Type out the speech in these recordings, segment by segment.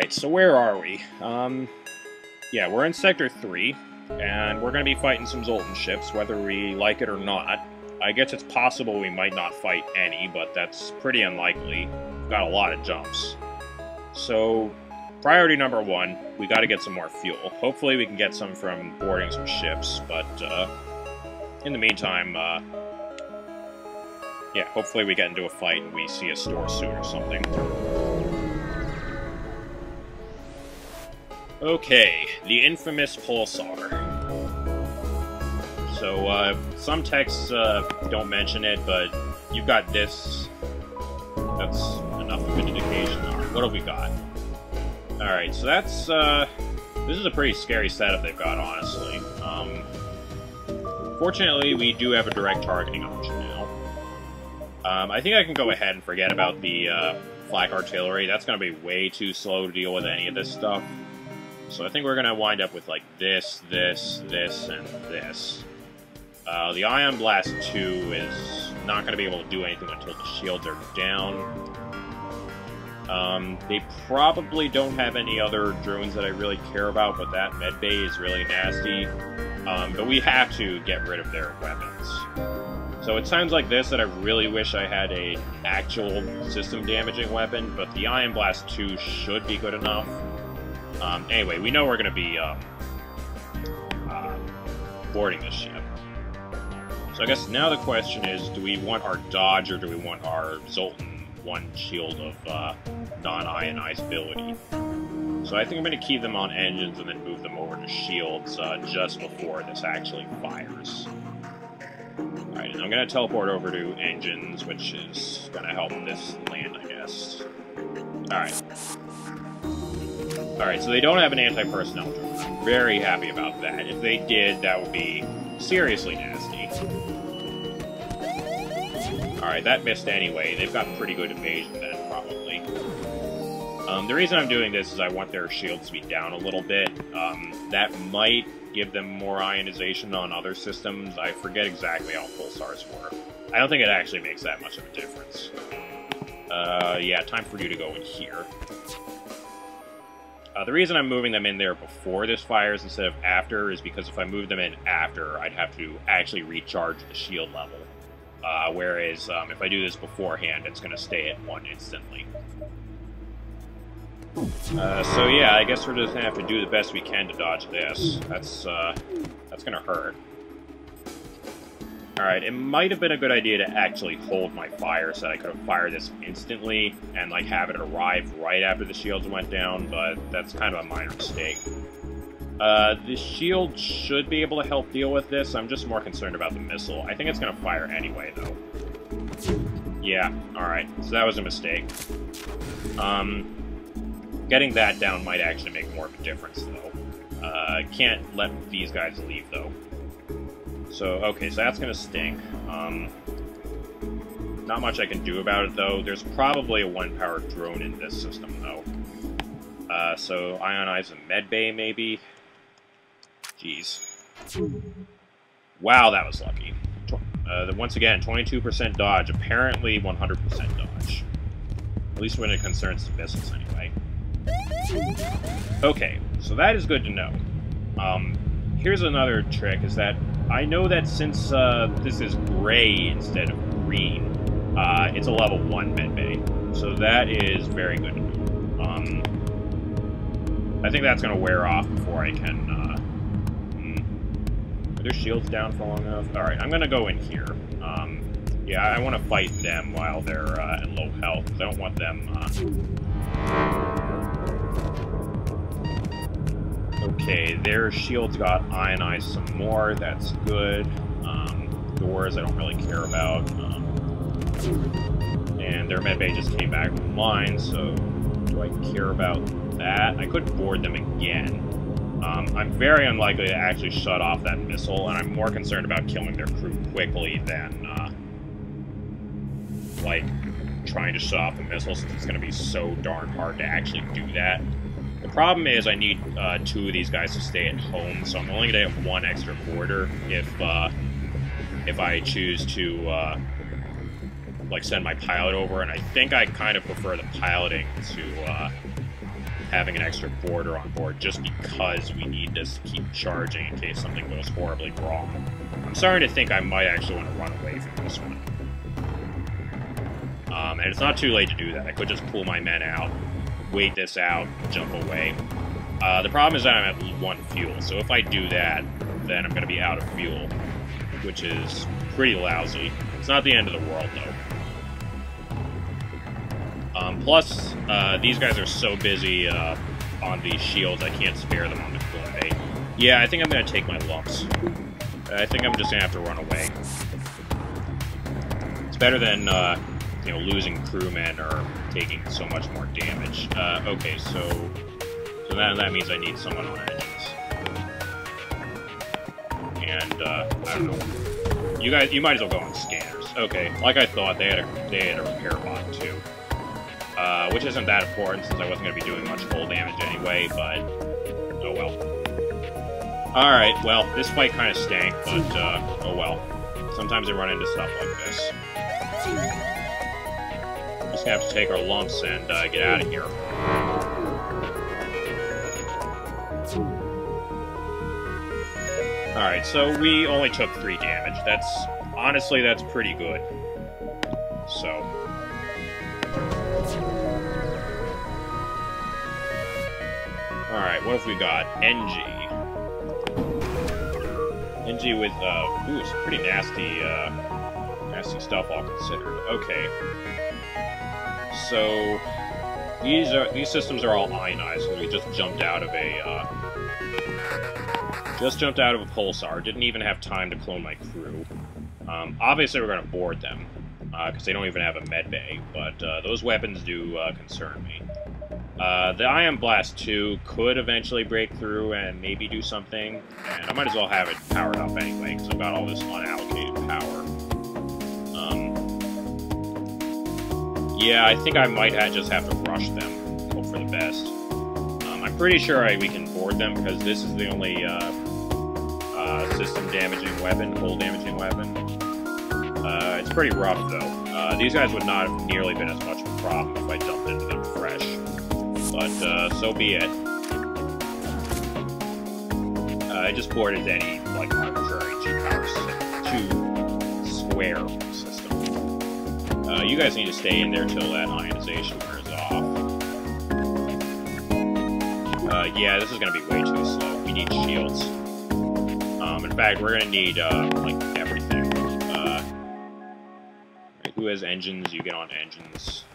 Alright, so where are we? Yeah, we're in Sector 3, and we're going to be fighting some Zoltan ships, whether we like it or not. I guess it's possible we might not fight any, but that's pretty unlikely. We've got a lot of jumps. So, priority number 1, we got to get some more fuel. Hopefully we can get some from boarding some ships, but in the meantime, yeah, hopefully we get into a fight and we see a store soon or something. Okay, the infamous pulsar. So, some texts don't mention it, but you've got this. That's enough of an indication. Alright, what have we got? Alright, so that's, this is a pretty scary setup they've got, honestly. Fortunately, we do have a direct targeting option now. I think I can go ahead and forget about the, flak artillery. That's gonna be way too slow to deal with any of this stuff. So I think we're going to wind up with, like, this, and this. The Ion Blast 2 is not going to be able to do anything until the shields are down. They probably don't have any other drones that I really care about, but that medbay is really nasty. But we have to get rid of their weapons. So it sounds like this that I really wish I had a actual system-damaging weapon, but the Ion Blast 2 should be good enough. Anyway, we know we're going to be boarding this ship. So I guess now the question is, do we want our dodge or do we want our Zoltan 1 shield of non-ionizability? So I think I'm going to keep them on engines and then move them over to shields just before this actually fires. Alright, and I'm going to teleport over to engines, which is going to help this land, I guess. Alright. Alright, so they don't have an anti-personnel drone. I'm very happy about that. If they did, that would be seriously nasty. Alright, that missed anyway. They've got pretty good evasion then, probably. The reason I'm doing this is I want their shields to be down a little bit. That might give them more ionization on other systems. I forget exactly how pulsars work. I don't think it actually makes that much of a difference. Yeah, time for you to go in here. The reason I'm moving them in there before this fires instead of after is because if I move them in after, I'd have to actually recharge the shield level. Whereas, if I do this beforehand, it's going to stay at 1 instantly. So yeah, I guess we're just going to have to do the best we can to dodge this. That's going to hurt. Alright, it might have been a good idea to actually hold my fire so that I could have fired this instantly and, like, have it arrive right after the shields went down, but that's kind of a minor mistake. The shield should be able to help deal with this. I'm just more concerned about the missile. I think it's going to fire anyway, though. Yeah, alright, so that was a mistake. Getting that down might actually make more of a difference, though. Can't let these guys leave, though. So, okay, so that's gonna stink. Not much I can do about it, though. There's probably a 1-powered drone in this system, though. So, ionize a medbay, maybe? Jeez. Wow, that was lucky. Once again, 22% dodge, apparently 100% dodge. At least when it concerns the missiles, anyway. Okay, so that is good to know. Here's another trick, is that I know that since this is gray instead of green, it's a level 1 medbay. So that is very good to know. I think that's going to wear off before I can... Are their shields down for long enough? Alright, I'm going to go in here. Yeah, I want to fight them while they're at low health, because I don't want them... Okay, their shields got ionized some more, that's good. Doors I don't really care about. And their medbay just came back online, so do I care about that? I could board them again. I'm very unlikely to actually shut off that missile, and I'm more concerned about killing their crew quickly than, like, trying to shut off the missile, since it's going to be so darn hard to actually do that. The problem is I need 2 of these guys to stay at home, so I'm only going to have 1 extra boarder if I choose to, like, send my pilot over, and I think I kind of prefer the piloting to having an extra boarder on board just because we need this to keep charging in case something goes horribly wrong. I'm starting to think I might actually want to run away from this one. And it's not too late to do that. I could just pull my men out, wait this out, jump away. The problem is that I'm at 1 fuel, so if I do that, then I'm going to be out of fuel, which is pretty lousy. It's not the end of the world, though. Plus, these guys are so busy on the shields, I can't spare them on the Choe. Yeah, I think I'm going to take my lumps. I think I'm just going to have to run away. It's better than, you know, losing crewmen or taking so much more damage. Okay, so that means I need someone on engines. And, I don't know. You might as well go on scanners. Okay, like I thought, they had a repair bot, too. Which isn't that important since I wasn't going to be doing much full damage anyway, but oh well. Alright, well, this fight kind of stank, but oh well. Sometimes I run into stuff like this. Just gonna have to take our lumps and get out of here. Alright, so we only took 3 damage. Honestly, that's pretty good. So... Alright, what have we got? NG. NG with, ooh, some pretty nasty, nasty stuff all considered. Okay. So, these systems are all ionized, so we just jumped out of a, pulsar. Didn't even have time to clone my crew. Obviously we're gonna board them, because they don't even have a med bay, but, those weapons do, concern me. The Ion Blast 2 could eventually break through and maybe do something, and I might as well have it powered up anyway, because I've got all this unallocated power. Yeah, I think I might just have to rush them, hope for the best. I'm pretty sure we can board them, because this is the only system-damaging weapon, hull-damaging weapon. It's pretty rough, though. These guys would not have nearly been as much of a problem if I dumped into them fresh. But, so be it. I just boarded any, like, arbitrary 2 square system. You guys need to stay in there till that ionization wears off. Yeah, this is gonna be way too slow. We need shields. In fact, we're gonna need, like, everything. Who has engines? You get on engines.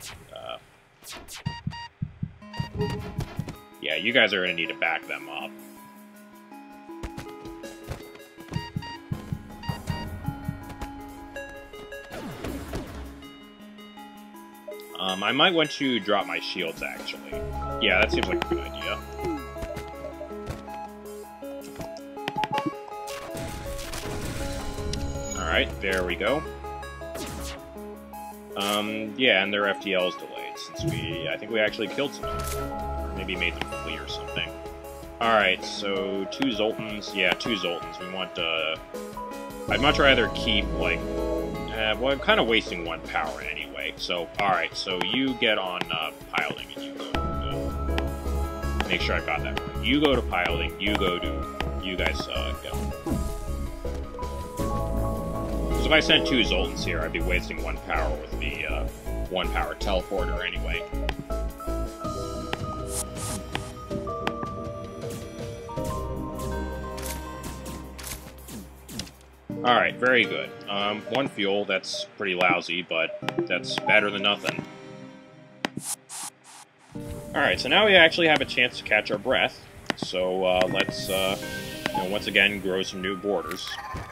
Yeah, you guys are going to need to back them up. I might want to drop my shields, actually. Yeah, that seems like a good idea. Alright, there we go. Yeah, and their FTL is delayed, since I think we actually killed some of them. Or maybe made them flee or something. Alright, so 2 Zoltans. Yeah, 2 Zoltans. We want, I'd much rather keep, like, well, I'm kind of wasting 1 power anyway. So, alright, so you get on, piloting, and you go to, make sure I've got that right. You go to piloting, you guys, go. Because if I sent 2 Zoltans here, I'd be wasting 1 power with the, 1 power teleporter anyway. Alright, very good. 1 fuel, that's pretty lousy, but that's better than nothing. Alright, so now we actually have a chance to catch our breath. So, let's, you know, once again, grow some new borders.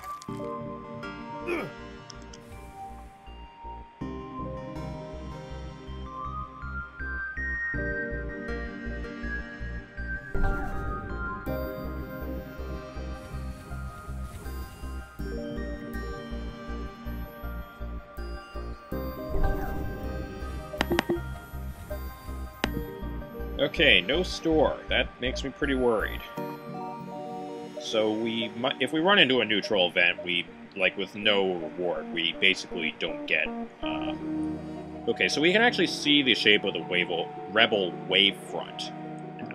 Okay, no store. That makes me pretty worried. So if we run into a neutral event, like with no reward, we basically don't get, okay, so we can actually see the shape of the rebel wave front.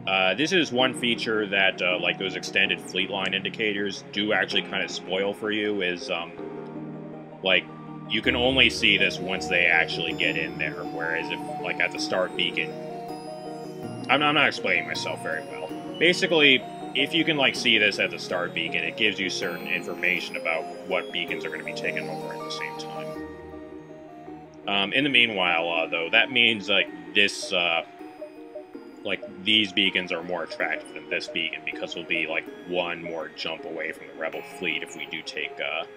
This is one feature that, like those extended fleet line indicators do actually kind of spoil for you, is, like, you can only see this once they actually get in there, whereas if, like, at the start beacon... I'm not explaining myself very well. Basically, if you can, like, see this at the start beacon, it gives you certain information about what beacons are going to be taken over at the same time. In the meanwhile, though, that means, like, this, like, these beacons are more attractive than this beacon, because we'll be, like, one more jump away from the Rebel fleet if we do take,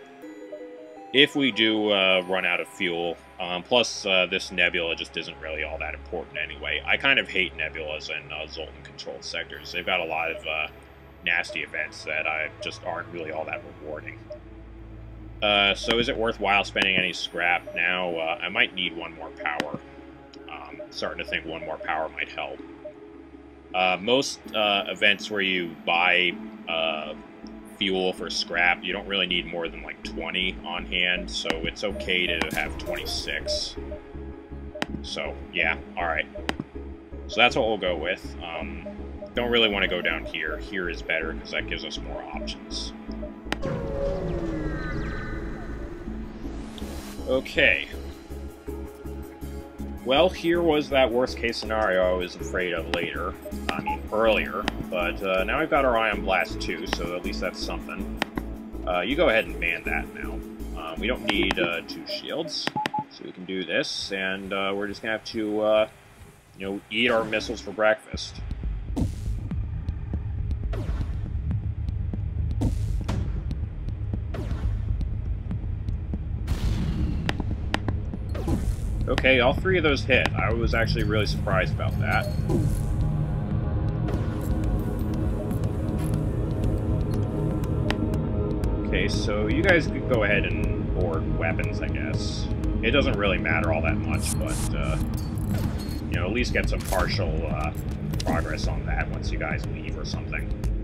run out of fuel. Plus, this nebula just isn't really all that important anyway. I kind of hate nebulas and Zoltan-controlled sectors. They've got a lot of nasty events that just aren't really all that rewarding. So is it worthwhile spending any scrap now? I might need one more power. Starting to think one more power might help. Most events where you buy fuel for scrap, you don't really need more than like 20 on hand, so it's okay to have 26. So, yeah, alright. So that's what we'll go with. Don't really want to go down here. Here is better, because that gives us more options. Okay. Well, here was that worst-case scenario I was afraid of earlier, but now we've got our eye on Blast 2, so at least that's something. You go ahead and man that now. We don't need 2 shields, so we can do this, and we're just gonna have to, eat our missiles for breakfast. Okay, all 3 of those hit. I was actually really surprised about that. Okay, so you guys could go ahead and board weapons, I guess. It doesn't really matter all that much, but, at least get some partial progress on that once you guys leave or something.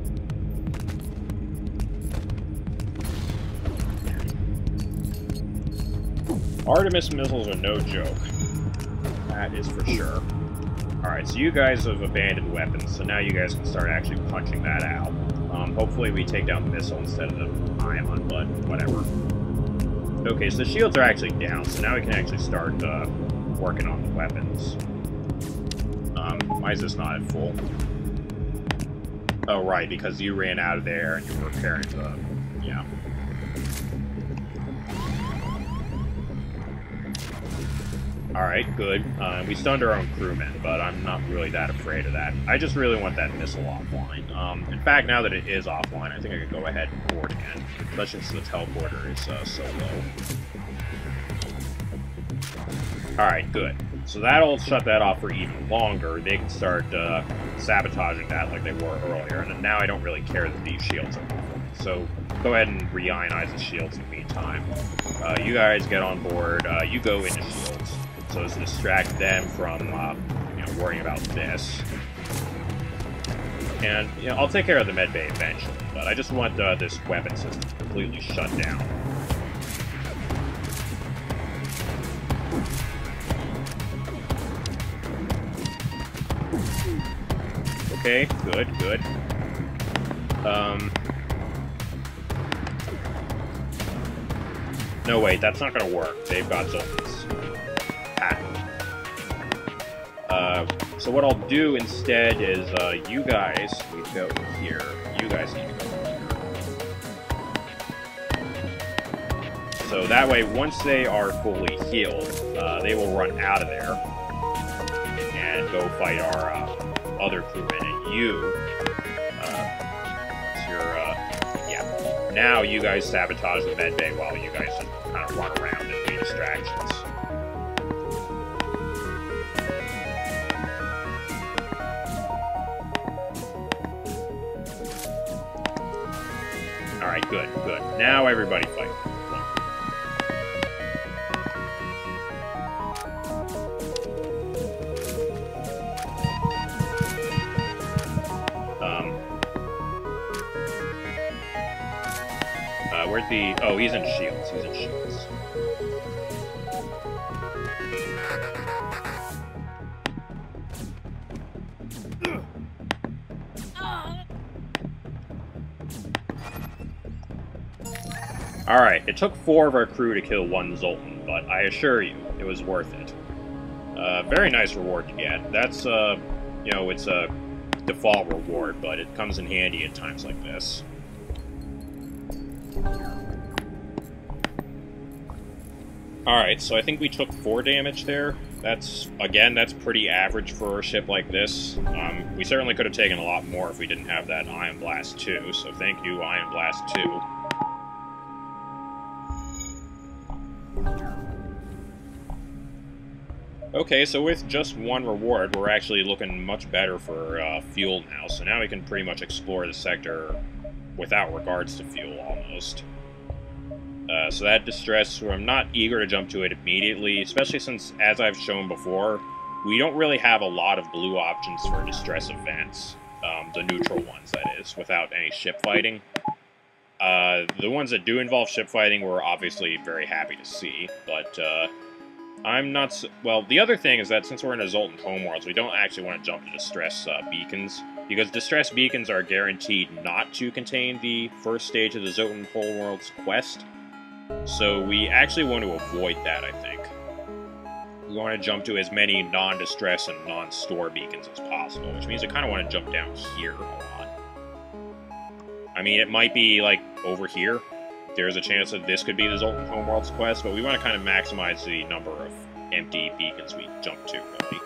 Artemis missiles are no joke. That is for sure. Alright, so you guys have abandoned weapons, so now you guys can start actually punching that out. Hopefully we take down the missile instead of the ion, but whatever. Okay, so the shields are actually down, so now we can actually start working on the weapons. Why is this not at full? Oh, right, because you ran out of there and you were repairing the... yeah. Alright, good. We stunned our own crewmen, but I'm not really that afraid of that. I just really want that missile offline. In fact, now that it is offline, I think I could go ahead and board again, especially since the teleporter is so low. Alright, good. So that'll shut that off for even longer. They can start sabotaging that like they were earlier, and now I don't really care that these shields are off. So go ahead and re-ionize the shields in the meantime. You guys get on board. You go into shields. So as to distract them from, worrying about this. And, I'll take care of the medbay eventually, but I just want this weapon system completely shut down. Okay, good. No, wait, that's not gonna work. They've got Zoltans. So what I'll do instead is, you guys need to go here. You guys need to go here. So that way, once they are fully healed, they will run out of there and go fight our other crewmen. And you, now you guys sabotage the medbay while you guys just kind of run around and be distractions. Alright, good. Now everybody fight. Where'd the... oh, he's in shields. Alright, it took 4 of our crew to kill 1 Zoltan, but I assure you, it was worth it. Very nice reward to get. That's, you know, it's a default reward, but it comes in handy at times like this. Alright, so I think we took 4 damage there. That's, again, that's pretty average for a ship like this. We certainly could have taken a lot more if we didn't have that Ion Blast 2, so thank you, Ion Blast 2. Okay, so with just 1 reward, we're actually looking much better for fuel now, so now we can pretty much explore the sector without regards to fuel, almost. So that distress, I'm not eager to jump to it immediately, especially since, as I've shown before, we don't really have a lot of blue options for distress events. The neutral ones, that is, without any ship fighting. The ones that do involve ship fighting we're obviously very happy to see, but I'm not so, well, the other thing is that since we're in a Zoltan homeworlds, we don't actually want to jump to distress beacons, because distress beacons are guaranteed not to contain the first stage of the Zoltan homeworlds quest. So we actually want to avoid that, I think. We want to jump to as many non-distress and non-store beacons as possible, which means I kind of want to jump down here a lot. I mean, it might be, like, over here. There's a chance that this could be the Zoltan homeworlds quest, but we want to kind of maximize the number of empty beacons we jump to, really.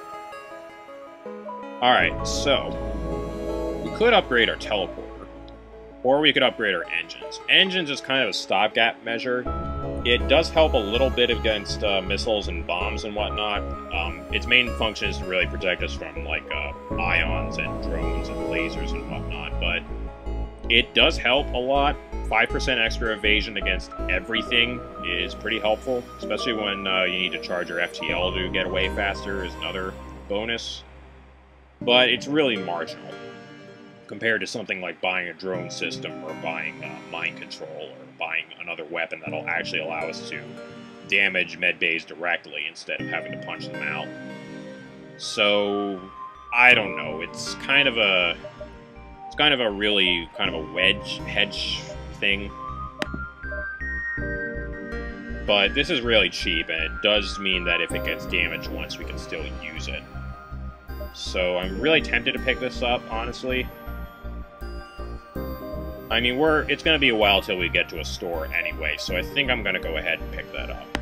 Alright, so we could upgrade our teleporter. Or we could upgrade our engines. Engines is kind of a stopgap measure. It does help a little bit against missiles and bombs and whatnot. Its main function is to really protect us from, like, ions and drones and lasers and whatnot, but it does help a lot. 5% extra evasion against everything is pretty helpful, especially when you need to charge your FTL to get away faster is another bonus. But it's really marginal compared to something like buying a drone system or buying mind control or buying another weapon that'll actually allow us to damage medbays directly instead of having to punch them out. So, I don't know, it's kind of a really kind of a hedge thing. But this is really cheap, and it does mean that if it gets damaged once, we can still use it. So I'm really tempted to pick this up, honestly. I mean, it's going to be a while till we get to a store anyway, so I think I'm going to go ahead and pick that up.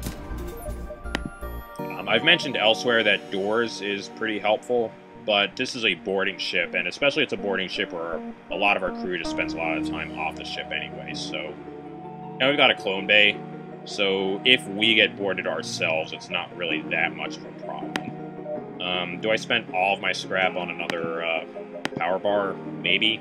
I've mentioned elsewhere that doors is pretty helpful, but this is a boarding ship, and especially it's a boarding ship where a lot of our crew just spends a lot of time off the ship anyway, so... Now we've got a clone bay, so if we get boarded ourselves, it's not really that much of a problem. Do I spend all of my scrap on another power bar? Maybe.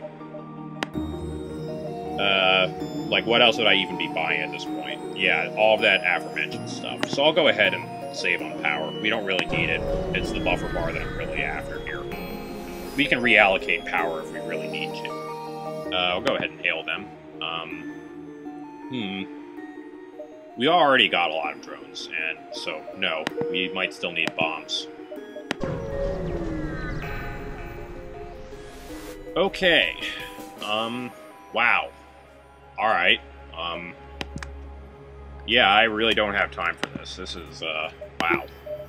Like, what else would I even be buying at this point? Yeah, all of that aforementioned stuff. So I'll go ahead and save on power. We don't really need it. It's the buffer bar that I'm really after here. We can reallocate power if we really need to. I'll go ahead and hail them. We already got a lot of drones, and so, no, we might still need bombs. Okay. Wow. Alright. Yeah, I really don't have time for this. This is, wow.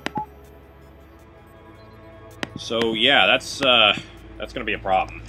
So, yeah, that's gonna be a problem.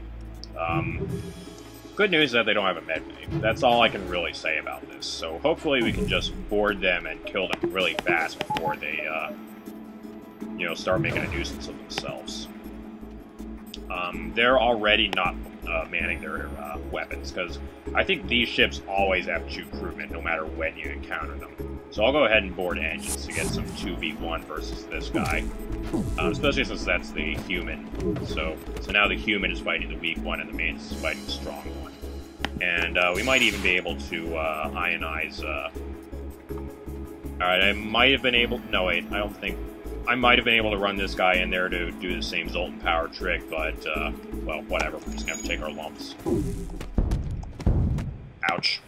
Good news is that they don't have a med bay. That's all I can really say about this. So, hopefully we can just board them and kill them really fast before they, you know, start making a nuisance of themselves. They're already not manning their weapons, because I think these ships always have 2 crewmen, no matter when you encounter them. So I'll go ahead and board engines to get some 2v1 versus this guy, especially since that's the human. So now the human is fighting the weak one, and the mantis is fighting the strong one. And we might even be able to ionize... Alright, I might have been able... No, wait, I don't think... I might have been able to run this guy in there to do the same Zoltan power trick, but, well, whatever. We're just gonna take our lumps. Ouch.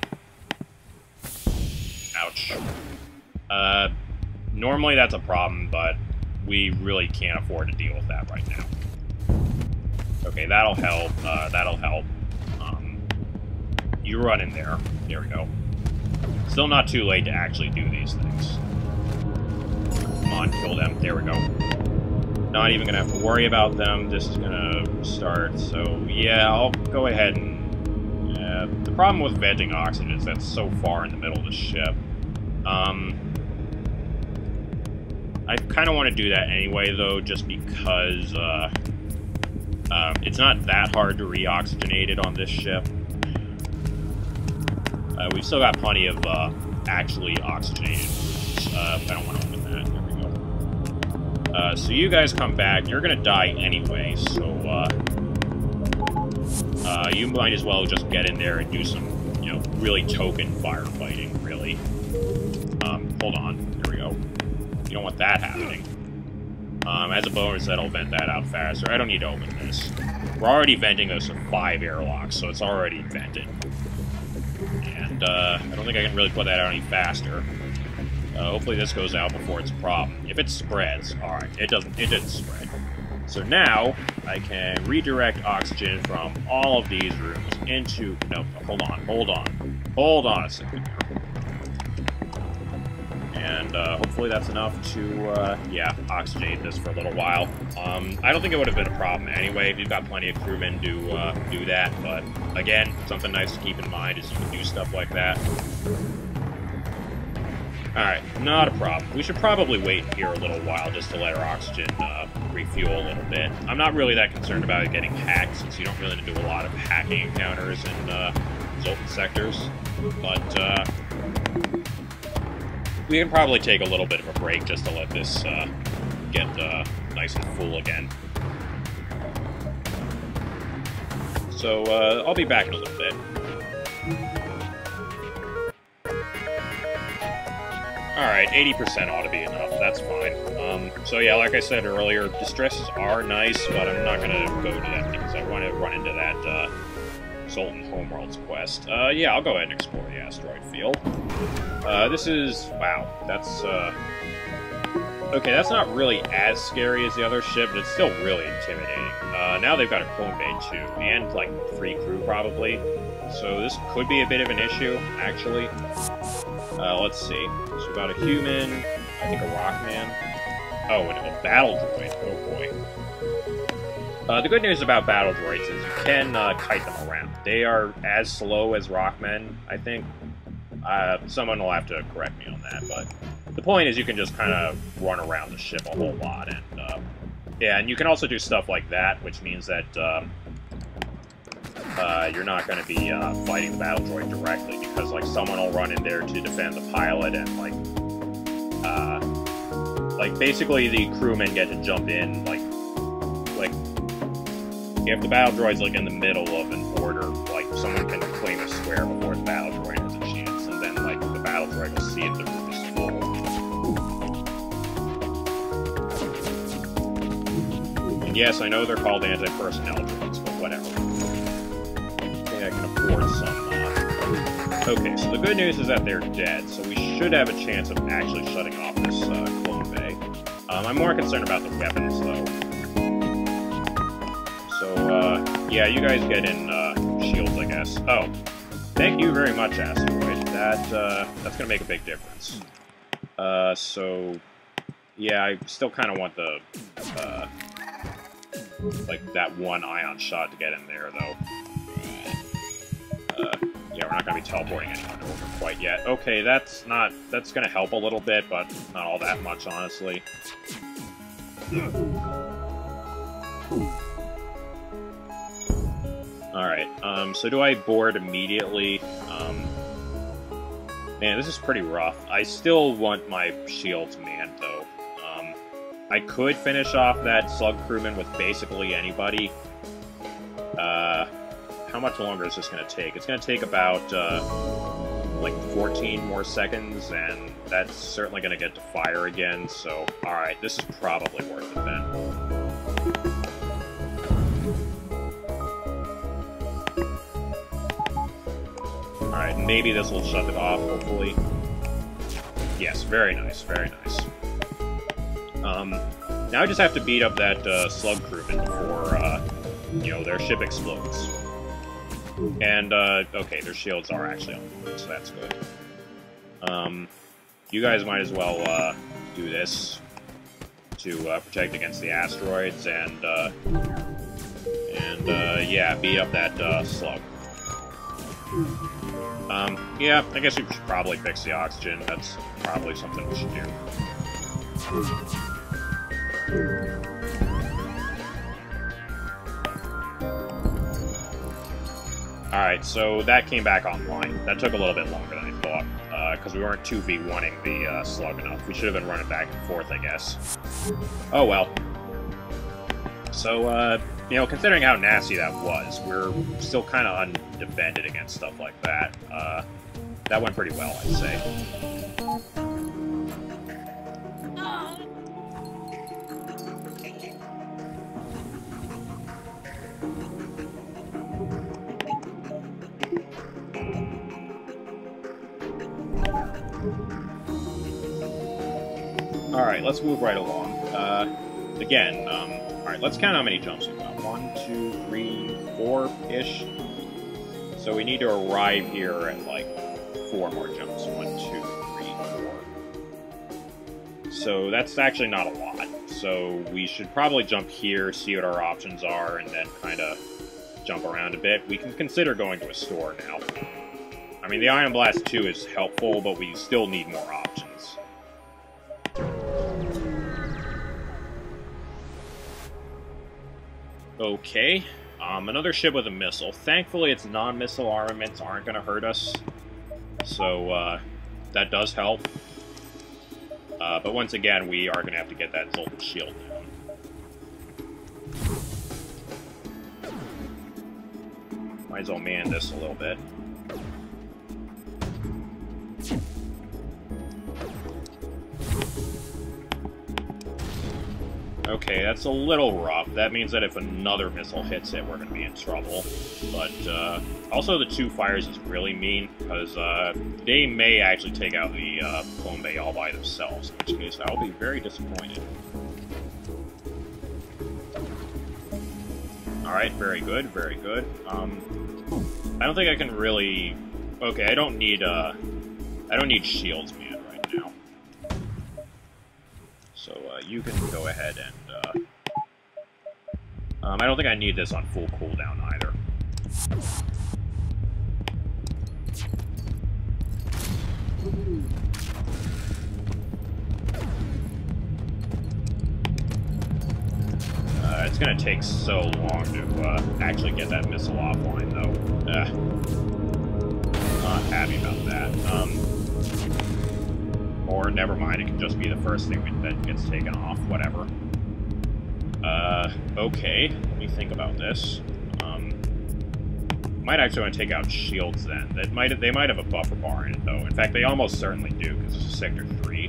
Ouch. Normally that's a problem, but we really can't afford to deal with that right now. Okay, that'll help. That'll help. You run in there. There we go. Still not too late to actually do these things. Come on, kill them. There we go. Not even gonna have to worry about them. This is gonna start, so yeah, I'll go ahead and... the problem with venting oxygen is that's so far in the middle of the ship. I kind of want to do that anyway, though, just because it's not that hard to re-oxygenate it on this ship. We've still got plenty of actually oxygenated rooms. I don't want to open that. There we go. So you guys come back. You're going to die anyway, so you might as well just get in there and do some, you know, really token firefighting, really. Hold on. There we go. You don't want that happening. As a bonus, that'll vent that out faster. I don't need to open this. We're already venting those with 5 airlocks, so it's already vented. And, I don't think I can really put that out any faster. Hopefully this goes out before it's a problem. If it spreads, alright, it didn't spread. So now, I can redirect oxygen from all of these rooms into... No, hold on a second here. And hopefully that's enough to, yeah, oxygenate this for a little while. I don't think it would have been a problem anyway. We've got plenty of crewmen to do that, but again, something nice to keep in mind is you can do stuff like that. Alright, not a problem. We should probably wait here a little while just to let our oxygen refuel a little bit. I'm not really that concerned about it getting hacked, since you don't really do a lot of hacking encounters in Zoltan sectors, but we can probably take a little bit of a break just to let this get nice and full again. So, I'll be back in a little bit. Alright, 80% ought to be enough, that's fine. So yeah, like I said earlier, distresses are nice, but I'm not gonna go to them because I want to run into that Zoltan Homeworlds quest. Yeah, I'll go ahead and explore the asteroid field. This is... wow, that's, okay, that's not really as scary as the other ship, but it's still really intimidating. Now they've got a clone bay, too, and, like, 3 crew, probably. So this could be a bit of an issue, actually. Let's see. So we've got a human, I think a rockman. Oh, and a battle droid. Oh, boy. The good news about battle droids is you can kite them around. They are as slow as rockmen, I think. Someone will have to correct me on that, but the point is you can just kind of run around the ship a whole lot, and yeah, and you can also do stuff like that, which means that you're not going to be fighting the battle droid directly, because like someone will run in there to defend the pilot, and like basically the crewmen get to jump in, like if the battle droid's like in the middle of an order, like someone can claim a square before the battle droid has a chance, and then like the battle droid will see if the room is full. And yes, I know they're called anti-personnel droids, but whatever. I can afford some. Okay, so the good news is that they're dead, so we should have a chance of actually shutting off this clone bay. I'm more concerned about the weapons, though. So, yeah, you guys get in shields, I guess. Oh, thank you very much, Asteroid. That's gonna make a big difference. So, yeah, I still kind of want the, like, that one ion shot to get in there, though. Yeah, we're not going to be teleporting anyone over quite yet. Okay, that's going to help a little bit, but not all that much, honestly. Alright, so do I board immediately? Man, this is pretty rough. I still want my shields manned, though. I could finish off that slug crewman with basically anybody. How much longer is this going to take? It's going to take about, like, 14 more seconds, and that's certainly going to get to fire again, so, alright, this is probably worth it then. Alright, maybe this will shut it off, hopefully. Yes, very nice, very nice. Now I just have to beat up that, slug crewman before, you know, their ship explodes. And, okay, their shields are actually on the moon, so that's good. You guys might as well do this to protect against the asteroids and yeah, beat up that slug. Yeah, I guess we should probably fix the oxygen. That's probably something we should do. Alright, so that came back online. That took a little bit longer than I thought, because we weren't 2v1ing the slug enough. We should have been running back and forth, I guess. Oh well. So, you know, considering how nasty that was, we're still kind of undefended against stuff like that. That went pretty well, I'd say. Alright, let's move right along. Again, alright, let's count how many jumps we've got. 1, 2, 3, 4-ish. So we need to arrive here at, like, 4 more jumps. 1, 2, 3, 4. So that's actually not a lot. So we should probably jump here, see what our options are, and then kind of jump around a bit. We can consider going to a store now. I mean, the Ion Blast 2 is helpful, but we still need more options. Okay, another ship with a missile. Thankfully, its non-missile armaments aren't going to hurt us, so that does help. But once again, we are going to have to get that Zoltan shield down. Might as well man this a little bit. Okay, that's a little rough. That means that if another missile hits it, we're going to be in trouble. But, also the 2 fires is really mean, because, they may actually take out the, Clone Bay all by themselves, in which case I'll be very disappointed. Alright, very good, very good. I don't think I can really... Okay, I don't need shields, man, right now. So, you can go ahead and, I don't think I need this on full cooldown either. It's gonna take so long to, actually get that missile offline, though. Not happy about that. Or, never mind, it can just be the first thing that gets taken off, whatever. Okay, let me think about this. Might actually want to take out shields then. They might have a buffer bar in it, though. In fact, they almost certainly do, because it's Sector 3.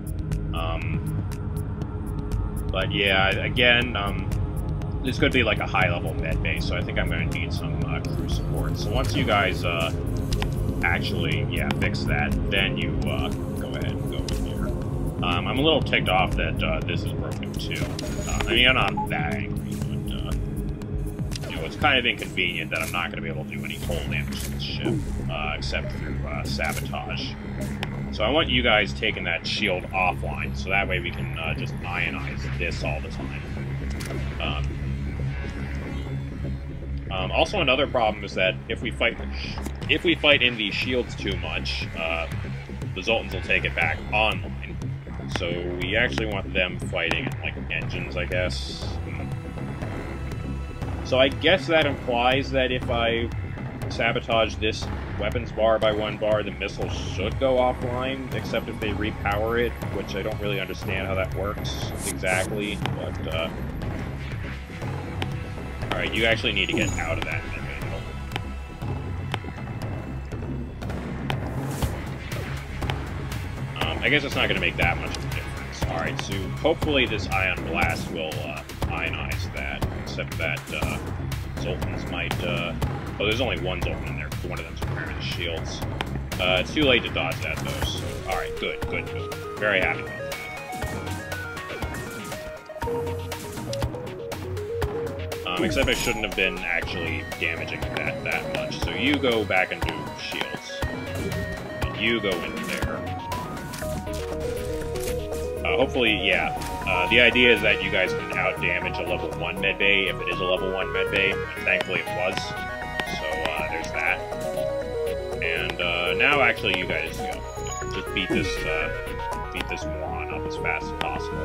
But yeah, again, this could be like a high-level med base, so I think I'm going to need some crew support. So once you guys actually, yeah, fix that, then you go ahead and go in here. I'm a little ticked off that this is broken too. I mean, I'm not that angry, but you know, it's kind of inconvenient that I'm not going to be able to do any hull damage to this ship, except through sabotage. So I want you guys taking that shield offline, so that way we can just ionize this all the time. Also, another problem is that if we fight in the shields too much, the Zoltans will take it back online. So we actually want them fighting in, like, engines, I guess. So I guess that implies that if I sabotage this weapons bar by 1 bar, the missile should go offline, except if they repower it, which I don't really understand how that works exactly, but, alright, you actually need to get out of that menu. I guess it's not going to make that much of a difference. Alright, so hopefully this Ion Blast will ionize that, except that Zoltans might... oh, there's only 1 Zoltan in there, because one of them's repairing the shields. It's too late to dodge that, though, so... Alright, good. Very happy about that. Except I shouldn't have been actually damaging that much, so you go back and do shields. you go into there. Hopefully, yeah. The idea is that you guys can out-damage a level 1 medbay if it is a level 1 medbay. Thankfully it was. So, there's that. And, now actually you guys, you know, just beat this moron up as fast as possible.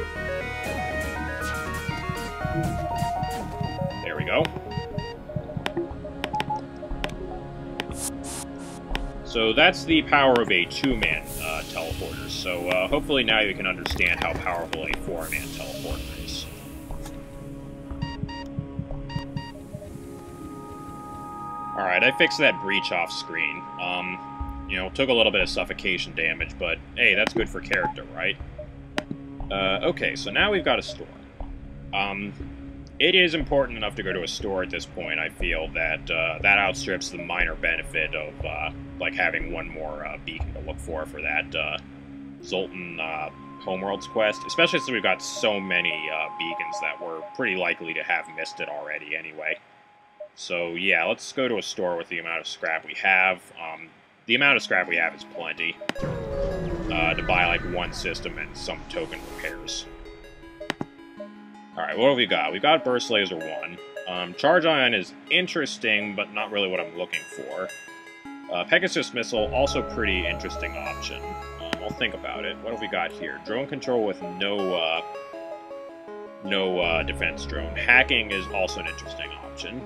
There we go. So that's the power of a 2-man teleporter. So hopefully now you can understand how powerful a 4-man teleporter is. Alright, I fixed that breach off screen. You know, took a little bit of suffocation damage, but hey, that's good for character, right? Okay, so now we've got a store. It is important enough to go to a store at this point, I feel, that that outstrips the minor benefit of, like, having one more beacon to look for that Zoltan Homeworlds quest, especially since we've got so many beacons that we're pretty likely to have missed it already anyway. So, yeah, let's go to a store with the amount of scrap we have. The amount of scrap we have is plenty to buy, like, one system and some token repairs. Alright, what have we got? We've got Burst Laser 1. Charge Ion is interesting, but not really what I'm looking for. Pegasus Missile, also pretty interesting option. I'll think about it. What have we got here? Drone Control with no defense drone. Hacking is also an interesting option.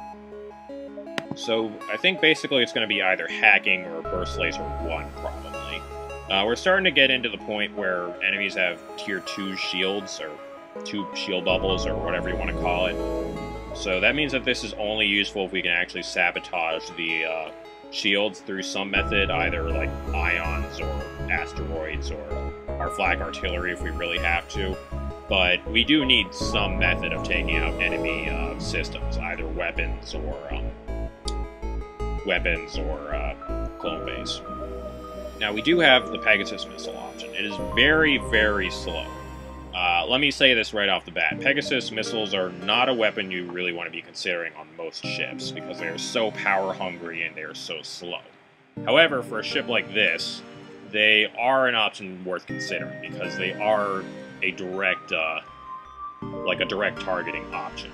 So, I think basically it's going to be either Hacking or Burst Laser 1, probably. We're starting to get into the point where enemies have Tier 2 shields, or 2 shield bubbles, or whatever you want to call it. So that means that this is only useful if we can actually sabotage the shields through some method, either like ions or asteroids or our flak artillery if we really have to. But we do need some method of taking out enemy systems, either weapons or clone base. Now we do have the Pegasus Missile option. It is very, very slow. Let me say this right off the bat. Pegasus missiles are not a weapon you really want to be considering on most ships, because they are so power-hungry and they are so slow. However, for a ship like this, they are an option worth considering, because they are a direct, like a direct targeting option.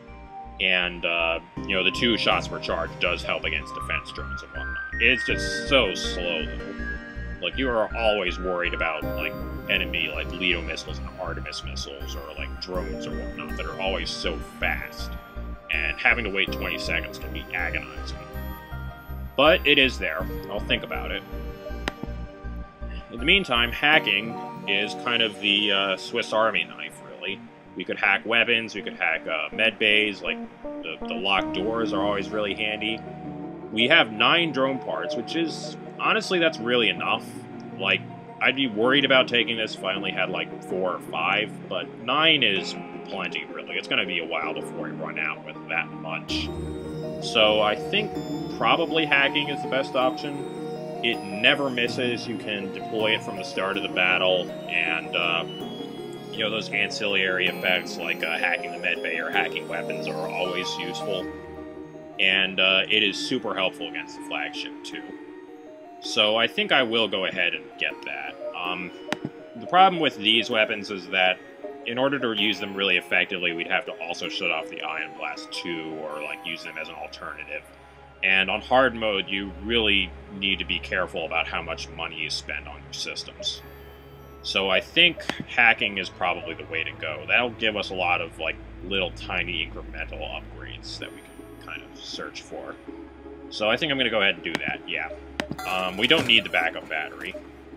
And, you know, the 2 shots per charge does help against defense drones and whatnot. It's just so slow, though. Like, you are always worried about, like, enemy, like, Leto missiles and Artemis missiles, or, like, drones or whatnot, that are always so fast. And having to wait 20 seconds can be agonizing. But it is there. I'll think about it. In the meantime, hacking is kind of the Swiss Army knife, really. We could hack weapons, we could hack med bays, like, the locked doors are always really handy. We have 9 drone parts, which is... honestly, that's really enough. Like, I'd be worried about taking this if I only had, like, 4 or 5, but 9 is plenty, really. It's going to be a while before we run out with that much. So I think probably hacking is the best option. It never misses. You can deploy it from the start of the battle, and, you know, those ancillary effects, like hacking the medbay or hacking weapons, are always useful. And it is super helpful against the flagship, too. So I think I will go ahead and get that. The problem with these weapons is that in order to use them really effectively, we'd have to also shut off the Ion Blast 2, or like use them as an alternative. And on hard mode, you really need to be careful about how much money you spend on your systems. So I think hacking is probably the way to go. That'll give us a lot of like little tiny incremental upgrades that we can kind of search for. So I think I'm going to go ahead and do that, yeah. We don't need the backup battery.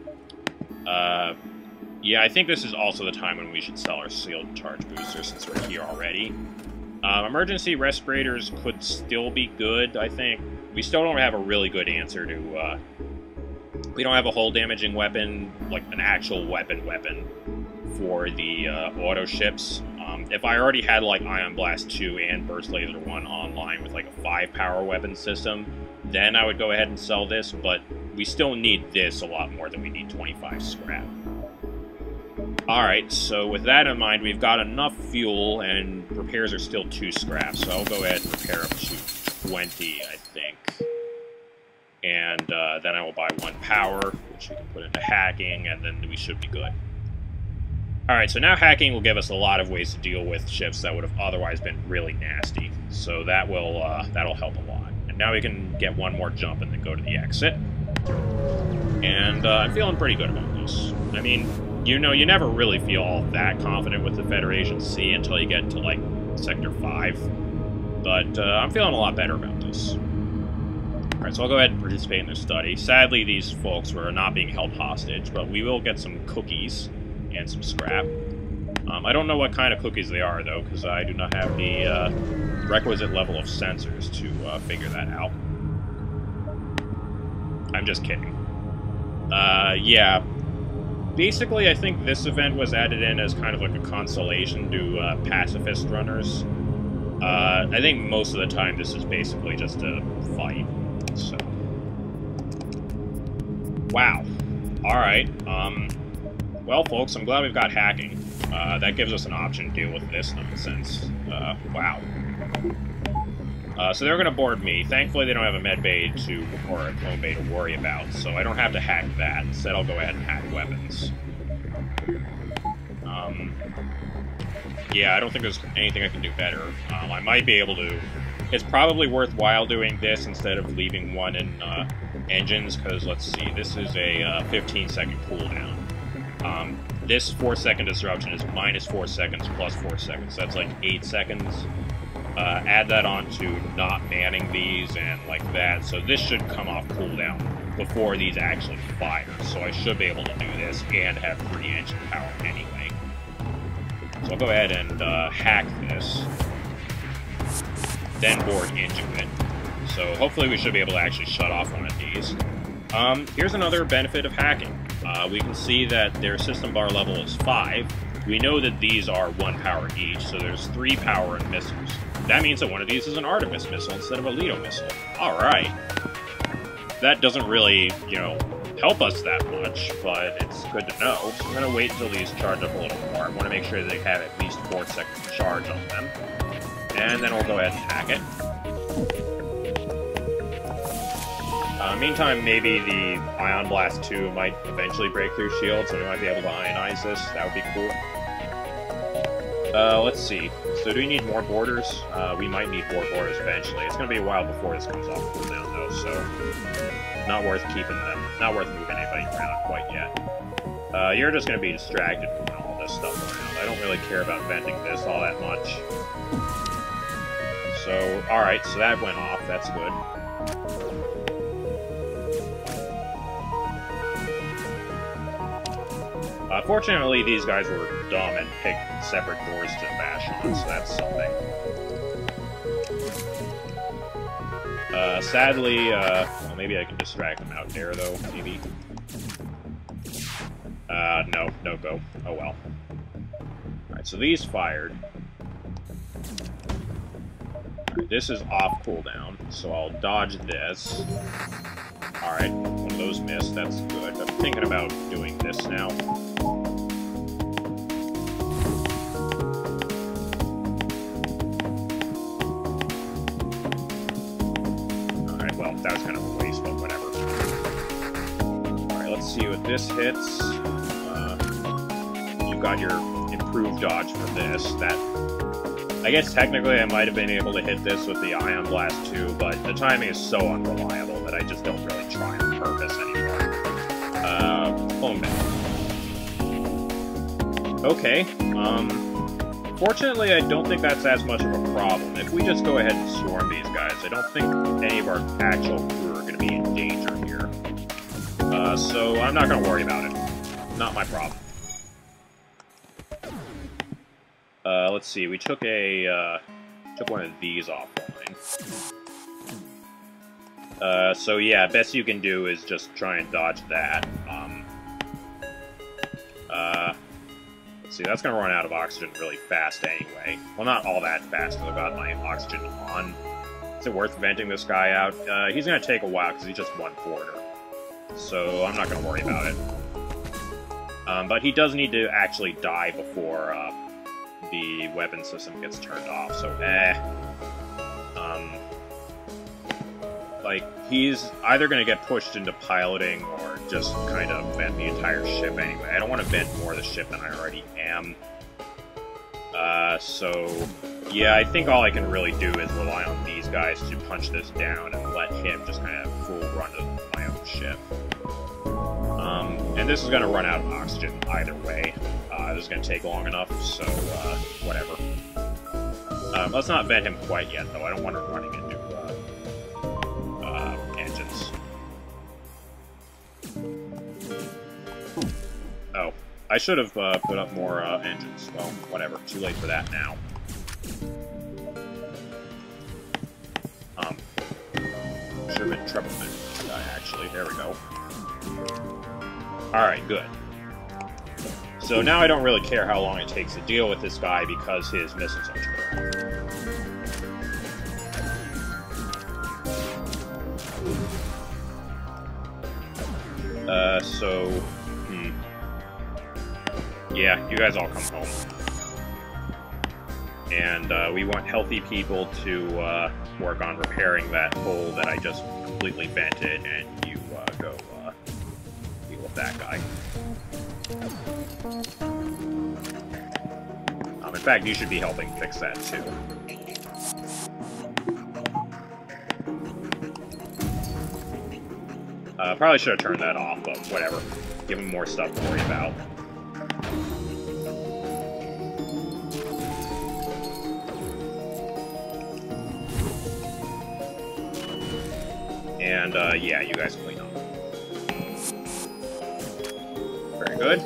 Yeah, I think this is also the time when we should sell our sealed charge booster since we're here already. Emergency respirators could still be good, I think. We still don't have a really good answer to, we don't have a hull damaging weapon, like an actual weapon for the auto ships. If I already had like Ion Blast 2 and Burst Laser 1 online with like a 5 power weapon system, then I would go ahead and sell this, but we still need this a lot more than we need 25 scrap. Alright, so with that in mind, we've got enough fuel, and repairs are still 2 scrap, so I'll go ahead and repair up to 20, I think. And then I will buy 1 power, which we can put into hacking, and then we should be good. Alright, so now hacking will give us a lot of ways to deal with ships that would have otherwise been really nasty. So that will that'll help a lot. And now we can get 1 more jump and then go to the exit. And I'm feeling pretty good about this. I mean, you know, you never really feel all that confident with the Federation C until you get to, like, Sector 5. But I'm feeling a lot better about this. Alright, so I'll go ahead and participate in their study. Sadly, these folks were not being held hostage, but we will get some cookies and some scrap. I don't know what kind of cookies they are, though, because I do not have the requisite level of sensors to figure that out. I'm just kidding. Yeah. Basically, I think this event was added in as kind of like a consolation to pacifist runners. I think most of the time this is basically just a fight. So. Wow. Alright, well, folks, I'm glad we've got hacking. That gives us an option to deal with this nonsense. Wow. So they're gonna board me. Thankfully, they don't have a med bay or a clone bay to worry about, so I don't have to hack that. Instead, I'll go ahead and hack weapons. Yeah, I don't think there's anything I can do better. I might be able to... It's probably worthwhile doing this instead of leaving 1 in engines, because, let's see, this is a 15-second cooldown. This 4-second disruption is minus 4 seconds plus 4 seconds. That's like 8 seconds. Add that on to not manning these and like that. So this should come off cooldown before these actually fire. So I should be able to do this and have 3 engine power anyway. So I'll go ahead and hack this. Then board into it. So hopefully we should be able to actually shut off 1 of these. Here's another benefit of hacking. We can see that their system bar level is 5. We know that these are 1 power each, so there's 3 power in missiles. That means that 1 of these is an Artemis missile instead of a Leto missile. Alright. That doesn't really, you know, help us that much, but it's good to know. So I'm going to wait until these charge up a little more. I want to make sure that they have at least 4 seconds of charge on them. And then we'll go ahead and hack it. Meantime, maybe the Ion Blast 2 might eventually break through shields, and we might be able to ionize this. That would be cool. Let's see. So do we need more boarders? We might need more boarders eventually. It's going to be a while before this comes off cooldown, though, so not worth keeping them. Not worth moving anybody around quite yet. You're just going to be distracted from all this stuff around. I don't really care about venting this all that much. So, alright, so that went off. That's good. Fortunately, these guys were dumb and picked separate doors to bash on, so that's something. Sadly, well, maybe I can distract them out there, though, maybe. No, no go. Oh well. Alright, so these fired. Alright, this is off cooldown, so I'll dodge this. Alright, 1 of those missed, that's good. I'm thinking about doing this now. Alright, well, that was kind of a waste, but whatever. Alright, let's see what this hits. You've got your improved dodge for this. That, I guess technically I might have been able to hit this with the Ion Blast 2, but the timing is so unreliable that I just don't really try on purpose anymore. Clone Bay. Okay, fortunately I don't think that's as much of a problem. If we just go ahead and swarm these guys, I don't think any of our actual crew are going to be in danger here. So I'm not going to worry about it. Not my problem. Let's see, we took took 1 of these offline. So yeah, best you can do is just try and dodge that. Let's see, that's gonna run out of oxygen really fast anyway. Well, not all that fast, because I've got my oxygen on. Is it worth venting this guy out? He's gonna take a while, because he's just 1 boarder. So I'm not gonna worry about it. But he does need to actually die before, the weapon system gets turned off, so like, he's either going to get pushed into piloting or just kind of vent the entire ship anyway. I don't want to vent more of the ship than I already am. So, yeah, I think all I can really do is rely on these guys to punch this down and let him just kind of full run to my own ship. And this is going to run out of oxygen either way. This is going to take long enough, so, whatever. Let's not vent him quite yet, though. I don't want him running into, engines. Oh, I should have, put up more, engines. Well, whatever. Too late for that now. Should have been treble guy, actually. There we go. Alright, good. So now I don't really care how long it takes to deal with this guy because his missiles are turned off. Yeah, you guys all come home. And, we want healthy people to, work on repairing that hole that I just completely vented, and you, go, deal with that guy. In fact, you should be helping fix that, too. Probably should have turned that off, but whatever. Give him more stuff to worry about. And, yeah, you guys clean up. Very good.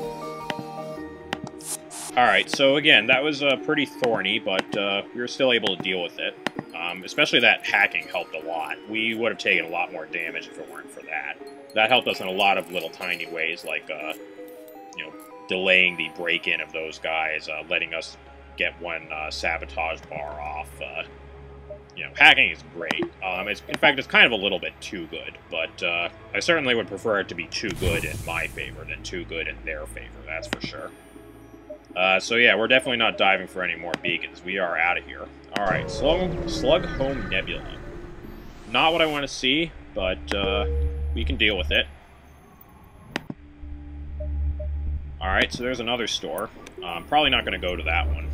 Alright, so again, that was pretty thorny, but we were still able to deal with it. Especially that hacking helped a lot. We would have taken a lot more damage if it weren't for that. That helped us in a lot of little tiny ways, like, you know, delaying the break-in of those guys, letting us get one sabotage bar off. You know, hacking is great. In fact, it's kind of a little bit too good, but I certainly would prefer it to be too good in my favor than too good in their favor, that's for sure. So yeah, we're definitely not diving for any more beacons. We are out of here. Alright, Slug Home Nebula. Not what I want to see, but we can deal with it. Alright, so there's another store. Probably not going to go to that one.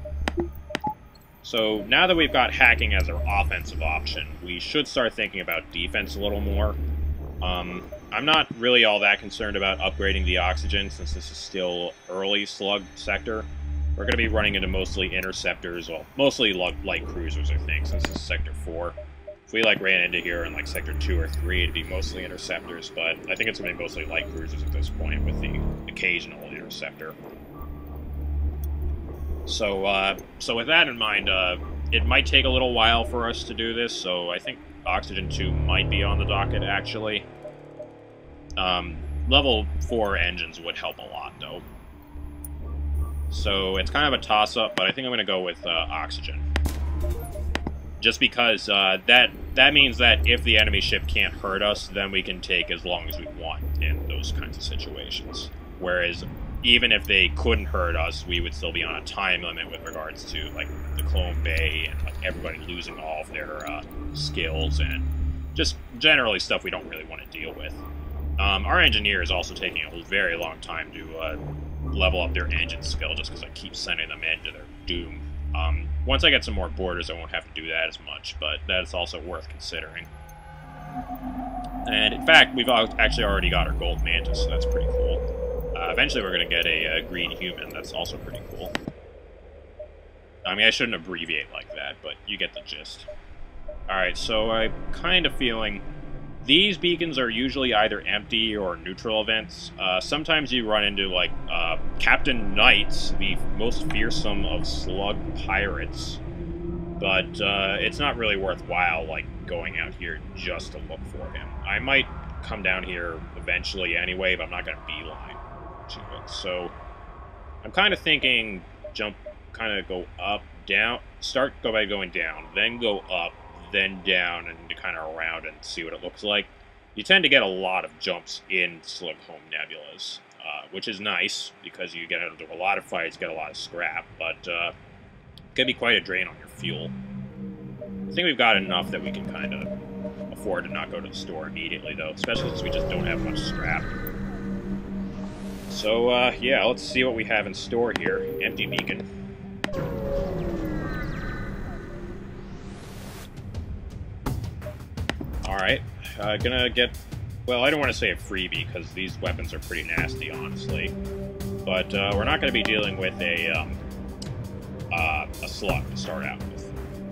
So now that we've got hacking as our offensive option, we should start thinking about defense a little more. I'm not really all that concerned about upgrading the oxygen since this is still early slug sector. We're going to be running into mostly interceptors, well, mostly light cruisers, I think, since this is Sector 4. If we, like, ran into here in, like, Sector 2 or 3, it'd be mostly interceptors, but I think it's going to be mostly light cruisers at this point with the occasional interceptor. So, so with that in mind, it might take a little while for us to do this, so I think Oxygen 2 might be on the docket, actually. Level 4 engines would help a lot, though. So it's kind of a toss-up, but I think I'm going to go with Oxygen. Just because that means that if the enemy ship can't hurt us, then we can take as long as we want in those kinds of situations. Whereas, even if they couldn't hurt us, we would still be on a time limit with regards to, like, the Clone Bay and, like, everybody losing all of their skills and just generally stuff we don't really want to deal with. Our engineer is also taking a very long time to level up their engine skill just because I keep sending them into their doom. Once I get some more borders, I won't have to do that as much, but that's also worth considering. And in fact, we've actually already got our gold mantis, so that's pretty cool. Eventually we're going to get a green human, that's also pretty cool. I mean, I shouldn't abbreviate like that, but you get the gist. Alright, so I'm kind of feeling... These beacons are usually either empty or neutral events. Sometimes you run into, like, Captain Knights, the most fearsome of slug pirates. But it's not really worthwhile, like, going out here just to look for him. I might come down here eventually anyway, but I'm not going to beeline to it. So I'm kind of thinking kind of go up, down, go by going down, then go up, then down, and kind of around and see what it looks like. You tend to get a lot of jumps in Slug Home Nebulas, which is nice, because you get into a lot of fights, get a lot of scrap, but it can be quite a drain on your fuel. I think we've got enough that we can kind of afford to not go to the store immediately, though, especially since we just don't have much scrap. So, yeah, let's see what we have in store here. Empty beacon. Alright, gonna get... Well, I don't want to say a freebie, because these weapons are pretty nasty, honestly. But, we're not gonna be dealing with a slug to start out with.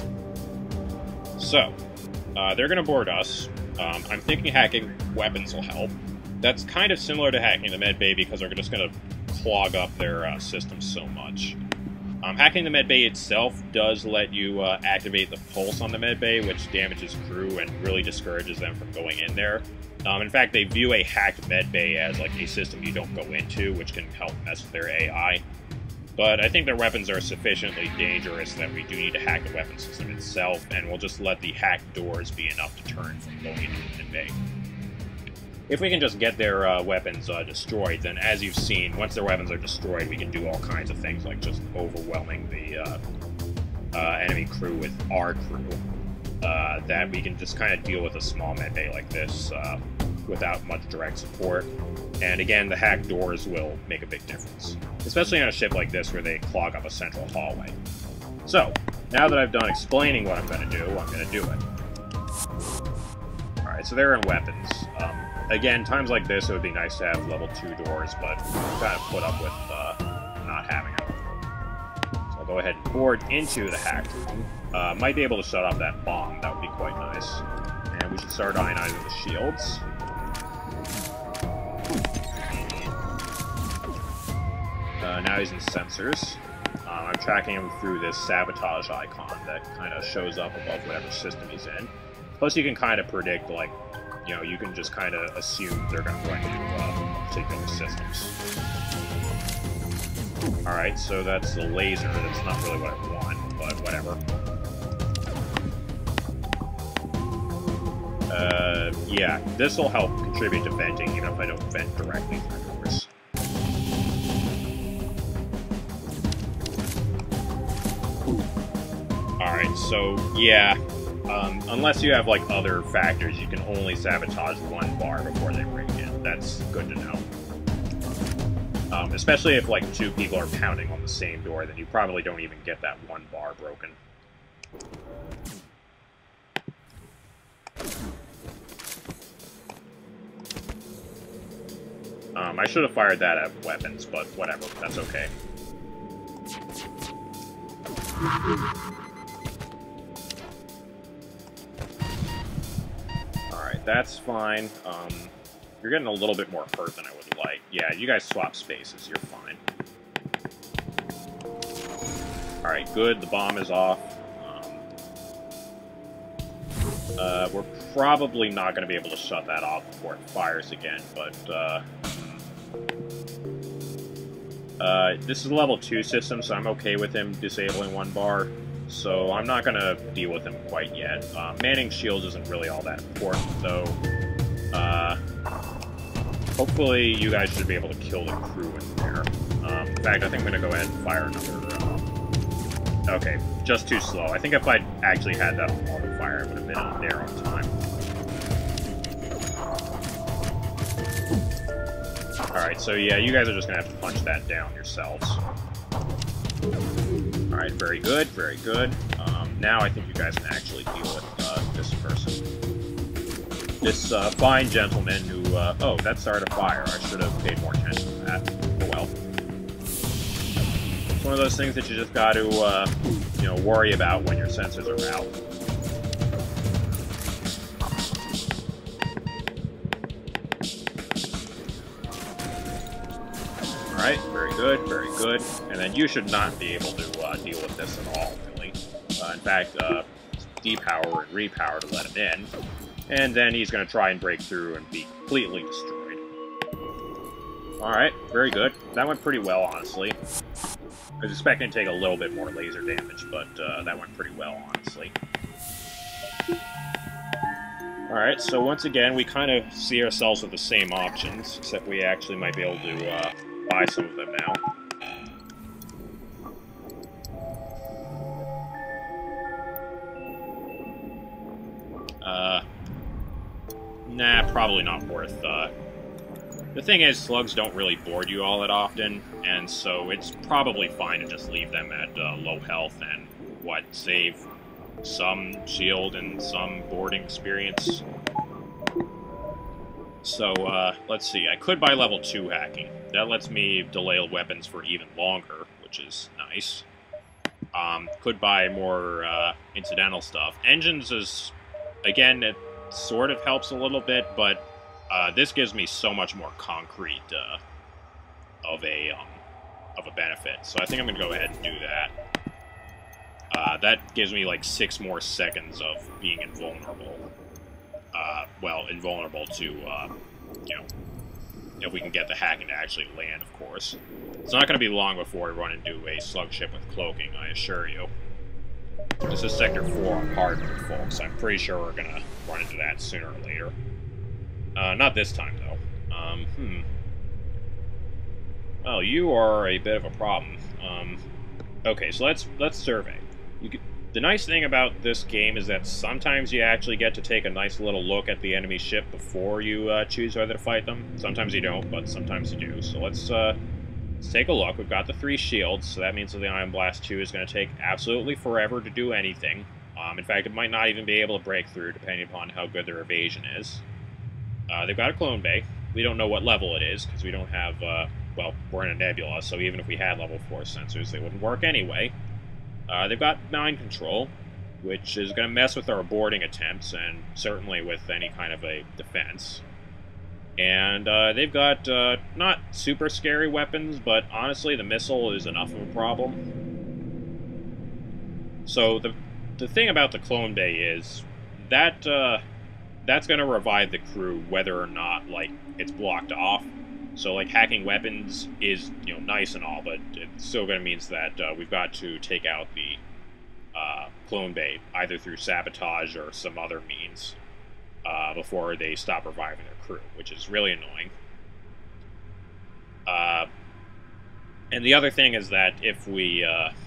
So, they're gonna board us. I'm thinking hacking weapons will help. That's kind of similar to hacking the medbay because they're just going to clog up their system so much. Hacking the medbay itself does let you activate the pulse on the medbay, which damages crew and really discourages them from going in there. In fact, they view a hacked medbay as like a system you don't go into, which can help mess with their AI. But I think their weapons are sufficiently dangerous that we do need to hack the weapon system itself, and we'll just let the hacked doors be enough deterrent from going into the medbay. If we can just get their weapons destroyed, then as you've seen, once their weapons are destroyed, we can do all kinds of things, like just overwhelming the enemy crew with our crew. That we can just kind of deal with a small medbay like this without much direct support. And again, the hacked doors will make a big difference, especially on a ship like this where they clog up a central hallway. So, now that I've done explaining what I'm going to do, I'm going to do it. Alright, so they're in weapons. Again, times like this, it would be nice to have level 2 doors, but we've got to put up with not having them. So I'll go ahead and board into the hacked room. Might be able to shut off that bomb, that would be quite nice. And we should start ionizing the shields. Now using sensors. I'm tracking him through this sabotage icon that kind of shows up above whatever system he's in. Plus you can kind of predict, like, you know, you can just kind of assume they're going to run into particular systems. Alright, so that's the laser. That's not really what I want, but whatever. Yeah, this will help contribute to venting, even if I don't vent directly through doors. Alright, so, yeah. Unless you have, like, other factors, you can only sabotage one bar before they break in. That's good to know. Especially if, like, 2 people are pounding on the same door, then you probably don't even get that one bar broken. I should have fired that at weapons, but whatever. That's okay. Alright, that's fine. You're getting a little bit more hurt than I would like. Yeah, you guys swap spaces. You're fine. Alright, good. The bomb is off. We're probably not going to be able to shut that off before it fires again, but, this is a level 2 system, so I'm okay with him disabling one bar, so I'm not going to deal with him quite yet. Manning shields isn't really all that important, though. Hopefully you guys should be able to kill the crew in there. In fact, I think I'm going to go ahead and fire another... Okay, just too slow. I think if I'd actually had that on auto fire, it would have been there on time. Alright, so yeah, you guys are just going to have to punch that down yourselves. Alright, very good, very good. Now I think you guys can actually deal with this person. This fine gentleman who... oh, that started a fire. I should have paid more attention to that. Oh well. It's one of those things that you just got to, you know, worry about when your sensors are out. Alright, very good, very good. And then you should not be able to deal with this at all, really. In fact, depower and repower to let him in. And then he's going to try and break through and be completely destroyed. Alright, very good. That went pretty well, honestly. I was expecting to take a little bit more laser damage, but that went pretty well, honestly. Alright, so once again, we kind of see ourselves with the same options, except we actually might be able to buy some of them now. Nah, probably not worth, The thing is, slugs don't really board you all that often, and so it's probably fine to just leave them at low health and, save some shield and some boarding experience. So, let's see, I could buy level 2 hacking. That lets me delay weapons for even longer, which is nice. Could buy more, incidental stuff. Engines is, again, it sort of helps a little bit, but this gives me so much more concrete of a benefit. So I think I'm going to go ahead and do that. That gives me like 6 more seconds of being invulnerable. Well, invulnerable to, you know, if we can get the hacking to actually land, of course. It's not going to be long before we run into a slug ship with cloaking, I assure you. This is Sector 4 on hard mode, folks. I'm pretty sure we're going to run into that sooner or later. Not this time, though. Well, you are a bit of a problem. Okay, so let's survey. The nice thing about this game is that sometimes you actually get to take a nice little look at the enemy ship before you choose whether to fight them. Sometimes you don't, but sometimes you do. So let's take a look. We've got the 3 shields, so that means that the Ion Blast 2 is going to take absolutely forever to do anything. In fact, it might not even be able to break through, depending upon how good their evasion is. They've got a clone bay. We don't know what level it is, because we don't have, well, we're in a nebula, so even if we had level 4 sensors, they wouldn't work anyway. They've got mind control, which is going to mess with our boarding attempts, and certainly with any kind of a defense. And they've got not super scary weapons, but honestly, the missile is enough of a problem. So the thing about the clone bay is that that's going to revive the crew whether or not, like, it's blocked off. So, like, hacking weapons is, you know, nice and all, but it still going to means that we've got to take out the clone bay, either through sabotage or some other means, before they stop reviving their crew, which is really annoying. And the other thing is that if we,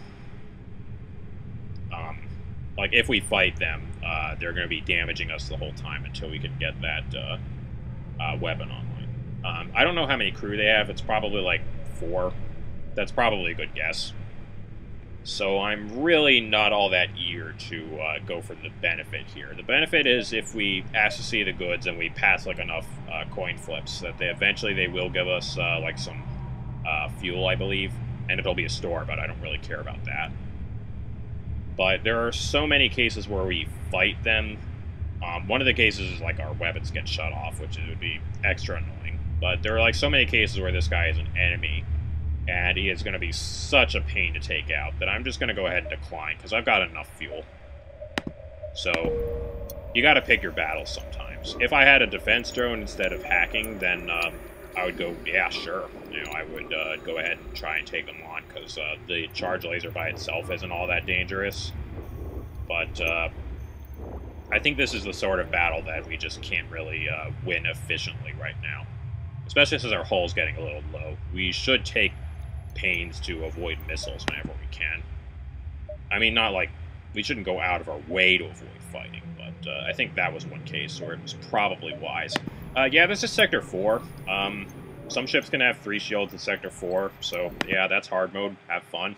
like, if we fight them, they're going to be damaging us the whole time until we can get that weapon online. I don't know how many crew they have. It's probably like 4. That's probably a good guess. So I'm really not all that eager to go for the benefit here. The benefit is if we ask to see the goods and we pass like enough coin flips that eventually they will give us like some fuel, I believe, and it'll be a store, but I don't really care about that. But there are so many cases where we fight them. One of the cases is like our weapons get shut off, which would be extra annoying. But there are like so many cases where this guy is an enemy, and he is going to be such a pain to take out that I'm just going to go ahead and decline, because I've got enough fuel. So, you got to pick your battles sometimes. If I had a defense drone instead of hacking, then I would go, yeah, sure. You know, I would go ahead and try and take them on, because the charge laser by itself isn't all that dangerous. But I think this is the sort of battle that we just can't really win efficiently right now. Especially since our hull's getting a little low. We should take pains to avoid missiles whenever we can. I mean, not like, we shouldn't go out of our way to avoid fighting, but I think that was one case where it was probably wise. Yeah, this is Sector 4. Some ships can have 3 shields in Sector 4, so yeah, that's hard mode. Have fun.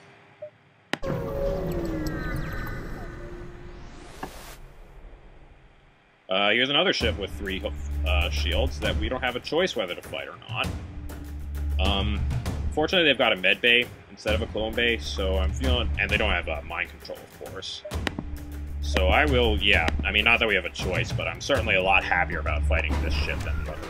Here's another ship with 3 shields that we don't have a choice whether to fight or not. Fortunately, they've got a med bay instead of a clone bay, so I'm feeling... And they don't have mind control, of course. So I will, yeah, I mean, not that we have a choice, but I'm certainly a lot happier about fighting this ship than the other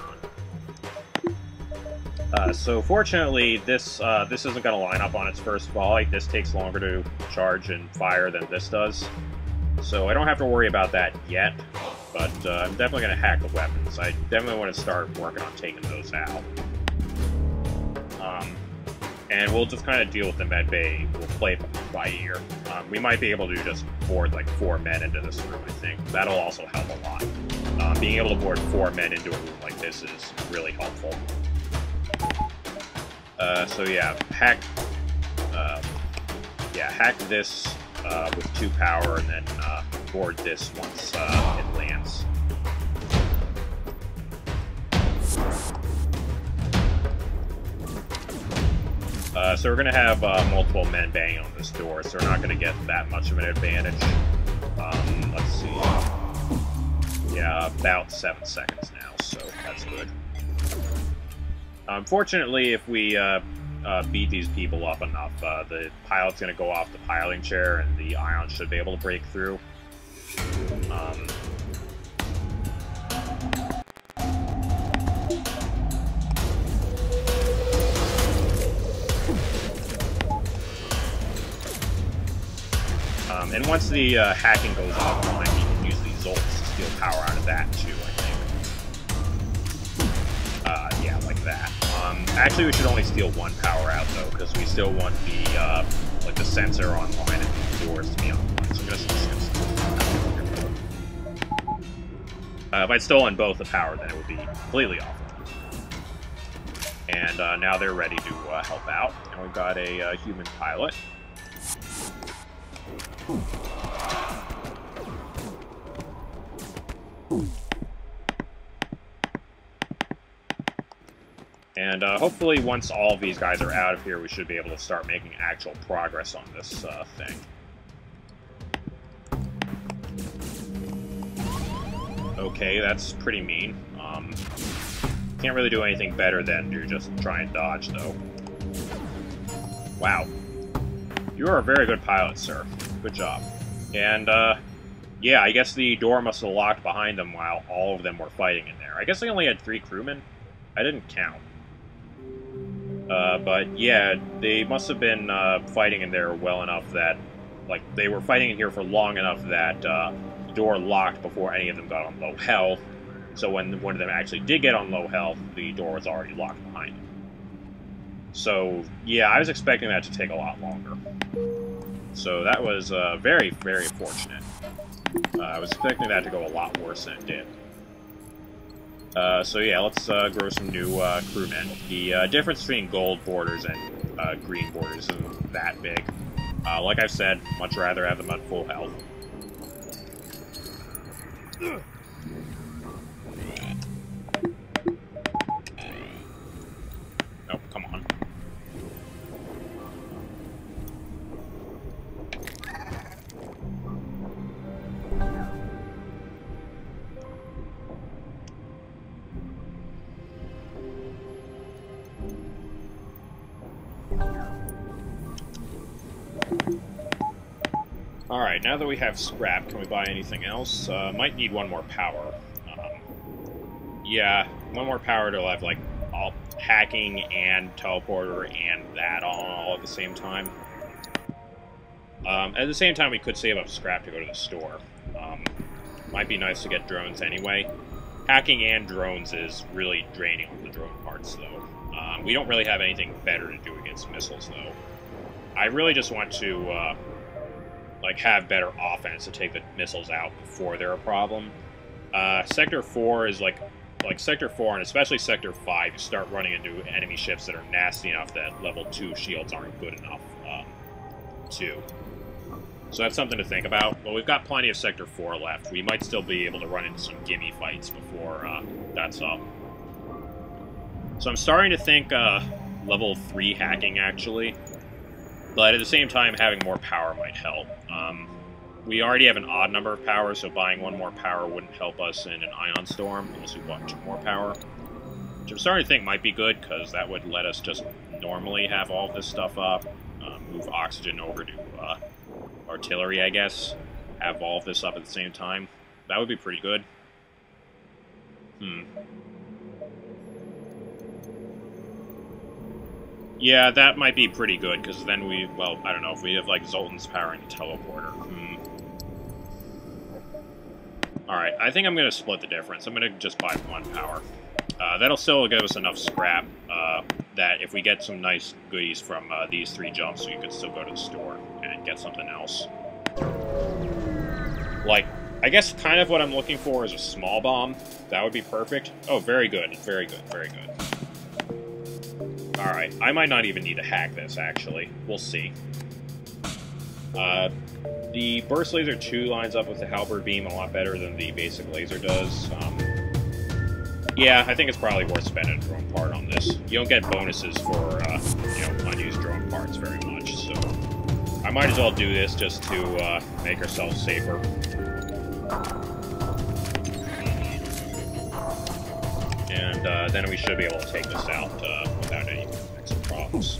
one. So fortunately, this isn't going to line up on its first volley. This takes longer to charge and fire than this does. So I don't have to worry about that yet. But I'm definitely going to hack the weapons. I definitely want to start working on taking those out. And we'll just kind of deal with the med bay. We'll play it by ear. We might be able to just board like 4 men into this room, I think. That'll also help a lot. Being able to board 4 men into a room like this is really helpful. So yeah, hack this with 2 power, and then board this once it lands. So we're going to have multiple men banging on this door, so we're not going to get that much of an advantage. Let's see. Yeah, about 7 seconds now, so that's good. Unfortunately, if we beat these people up enough, the pilot's going to go off the piloting chair, and the ion should be able to break through. And once the hacking goes offline, we can use these Zolts to steal power out of that too, I think. Yeah, like that. Actually, we should only steal 1 power out though, because we still want the like the sensor online and the doors to be online. So I'm just if I'd stolen both the power, then it would be completely offline. And now they're ready to help out, and we've got a human pilot. And hopefully once all of these guys are out of here, we should be able to start making actual progress on this thing. Okay, that's pretty mean. Can't really do anything better than to just try and dodge, though. Wow. You are a very good pilot, sir. Good job. And, yeah, I guess the door must have locked behind them while all of them were fighting in there. I guess they only had 3 crewmen. I didn't count. But, yeah, they must have been fighting in there well enough that, like, they were fighting in here for long enough that the door locked before any of them got on low health. So when one of them actually did get on low health, the door was already locked behind them. So, yeah, I was expecting that to take a lot longer. So that was very, very fortunate. I was expecting that to go a lot worse than it did. So yeah, let's grow some new crewmen. The difference between gold borders and green borders isn't that big. Like I've said, much rather have them at full health. Oh, come on. Alright, now that we have scrap, can we buy anything else? Might need 1 more power. Yeah, 1 more power to have, like, all hacking and teleporter and that all at the same time. At the same time, we could save up scrap to go to the store. Might be nice to get drones anyway. Hacking and drones is really draining on the drone parts, though. We don't really have anything better to do against missiles, though. I really just want to, like, have better offense to take the missiles out before they're a problem. Sector 4 is, like Sector 4, and especially Sector 5, you start running into enemy ships that are nasty enough that level 2 shields aren't good enough, too. So that's something to think about. Well, we've got plenty of Sector 4 left. We might still be able to run into some gimme fights before that's up. So I'm starting to think level 3 hacking, actually. But at the same time, having more power might help. We already have an odd number of power, so buying 1 more power wouldn't help us in an ion storm, unless we bought 2 more power. Which I'm starting to think might be good, because that would let us just normally have all of this stuff up. Move oxygen over to artillery, I guess. Have all of this up at the same time. That would be pretty good. Yeah, that might be pretty good, because then we, well, I don't know, if we have, like, Zoltan's powering the teleporter. Alright, I think I'm going to split the difference. I'm going to just buy 1 power. That'll still give us enough scrap that if we get some nice goodies from these 3 jumps, we could still go to the store and get something else. Like, I guess kind of what I'm looking for is a small bomb. That would be perfect. Oh, very good, very good, very good. Alright, I might not even need to hack this, actually. We'll see. The Burst Laser 2 lines up with the Halberd Beam a lot better than the basic laser does. Yeah, I think it's probably worth spending a drone part on this. You don't get bonuses for, unused drone parts very much, so I might as well do this just to make ourselves safer. And then we should be able to take this out without any extra problems.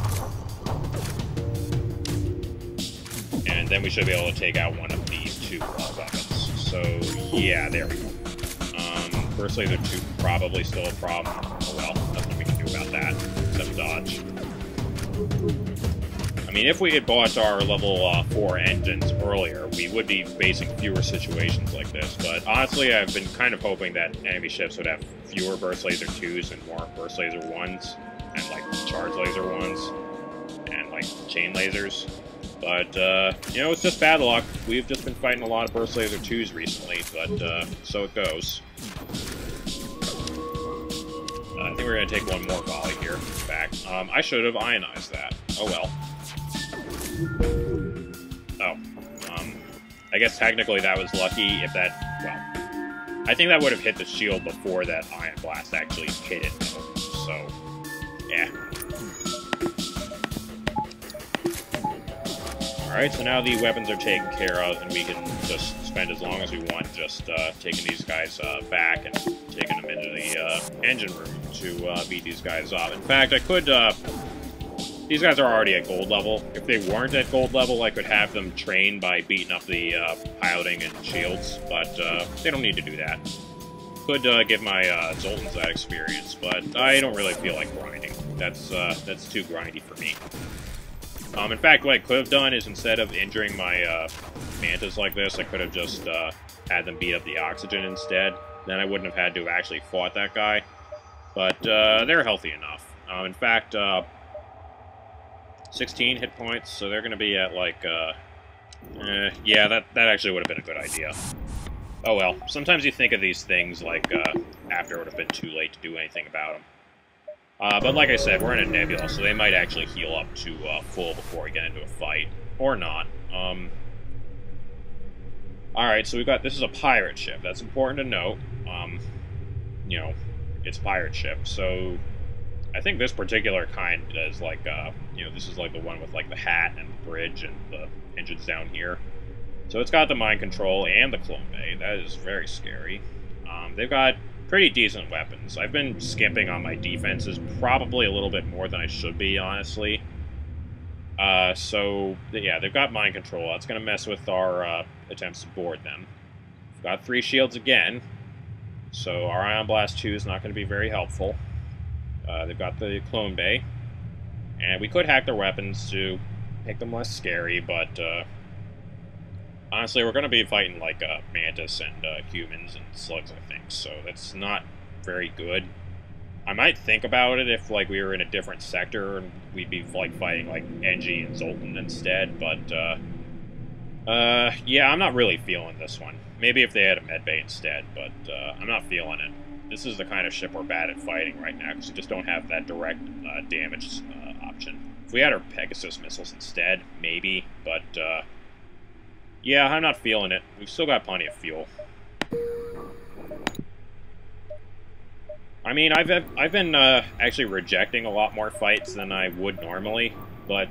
And then we should be able to take out one of these two weapons. So, yeah, there we go. Burst Laser 2 probably still a problem. Oh well, nothing we can do about that, except dodge. I mean, if we had bought our level 4 engines earlier, we would be facing fewer situations like this, but honestly, I've been kind of hoping that enemy ships would have fewer Burst Laser 2s and more Burst Laser 1s, and, like, Charge Laser 1s, and, like, Chain Lasers. But, it's just bad luck. We've just been fighting a lot of Burst Laser 2s recently, but, so it goes. I think we're going to take one more volley here. Back. I should have ionized that. Oh well. Oh. I guess technically that was lucky if that... Well, I think that would have hit the shield before that Ion Blast actually hit it, though. So, yeah. Alright, so now the weapons are taken care of, and we can just spend as long as we want just taking these guys back and taking them into the engine room to beat these guys up. In fact, I could... these guys are already at gold level. If they weren't at gold level, I could have them train by beating up the piloting and shields, but they don't need to do that. Could give my Zoltans that experience, but I don't really feel like grinding. That's too grindy for me. In fact, what I could have done is instead of injuring my mantas like this, I could have just had them beat up the oxygen instead. Then I wouldn't have had to have actually fought that guy. But they're healthy enough. In fact, 16 hit points, so they're going to be at like, yeah, that actually would have been a good idea. Oh well, sometimes you think of these things like after it would have been too late to do anything about them. But like I said, we're in a nebula, so they might actually heal up to full before we get into a fight. Or not. Alright, so we've got... This is a pirate ship. That's important to note. It's a pirate ship, so... I think this particular kind is like, this is like the one with like the hat and the bridge and the engines down here. So it's got the mind control and the clone bay. That is very scary. They've got pretty decent weapons. I've been skimping on my defenses probably a little bit more than I should be, honestly. So, yeah, they've got mind control. That's going to mess with our attempts to board them. We've got 3 shields again, so our Ion Blast 2 is not going to be very helpful. They've got the clone bay, and we could hack their weapons to make them less scary, but honestly, we're going to be fighting like mantis and humans and slugs, I think, so that's not very good. I might think about it if like we were in a different sector and we'd be like fighting like NG and Zoltan instead, but yeah, I'm not really feeling this one. Maybe if they had a medbay instead, but I'm not feeling it. This is the kind of ship we're bad at fighting right now, because we just don't have that direct damage option. If we had our Pegasus missiles instead, maybe, but yeah, I'm not feeling it. We've still got plenty of fuel. I mean, I've been actually rejecting a lot more fights than I would normally, but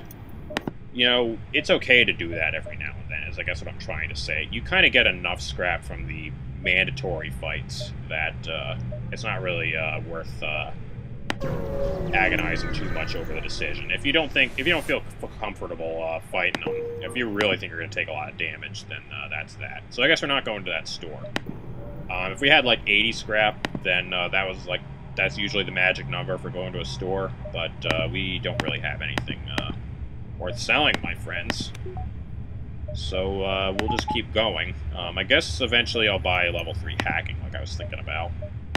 it's okay to do that every now and then, is I guess what I'm trying to say. You kind of get enough scrap from the mandatory fights that it's not really worth agonizing too much over the decision. If you don't feel comfortable fighting them, if you really think you're going to take a lot of damage, then that's that. So I guess we're not going to that store. If we had like 80 scrap, then that's usually the magic number for going to a store, but we don't really have anything worth selling, my friends. So we'll just keep going. I guess eventually I'll buy level 3 hacking, like I was thinking about.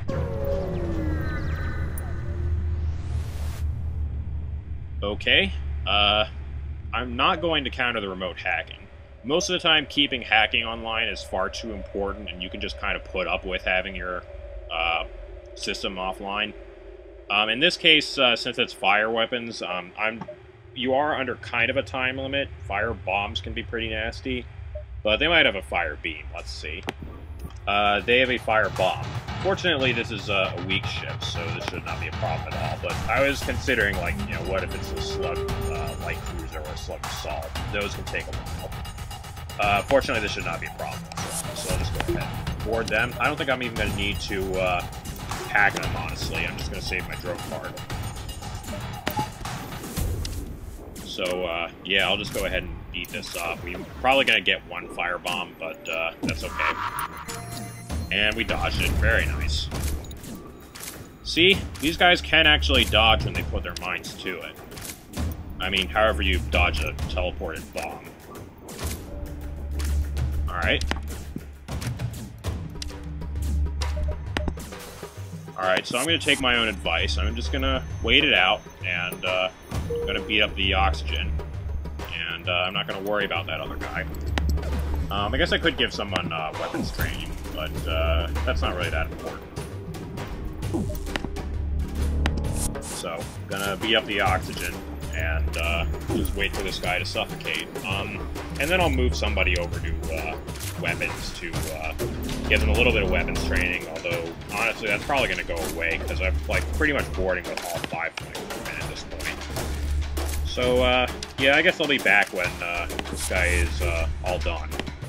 Okay, I'm not going to counter the remote hacking. Most of the time, keeping hacking online is far too important, and you can just kind of put up with having your system offline. In this case, since it's fire weapons, you are under kind of a time limit. Fire bombs can be pretty nasty, but they might have a fire beam. Let's see. They have a fire bomb. Fortunately, this is a weak ship, so this should not be a problem at all. But I was considering, like, you know, what if it's a slug light cruiser or a slug assault? Those can take a while. Fortunately, this should not be a problem. So I'll just go ahead and board them. I don't think I'm even going to need to hack them, honestly. I'm just going to save my drone card. So, yeah, I'll just go ahead and beat this up. We're probably going to get one firebomb, but that's okay. And we dodged it. Very nice. See? These guys can actually dodge when they put their minds to it. I mean, however you dodge a teleported bomb. Alright. Alright, so I'm going to take my own advice. I'm just going to wait it out, and I'm going to beat up the oxygen. And I'm not going to worry about that other guy. I guess I could give someone weapons training, but that's not really that important. So, I'm gonna beat up the oxygen and just wait for this guy to suffocate. And then I'll move somebody over to weapons to give them a little bit of weapons training, although honestly that's probably gonna go away because I'm like pretty much boarding with all 5 point at this point. So yeah, I guess I'll be back when this guy is all done.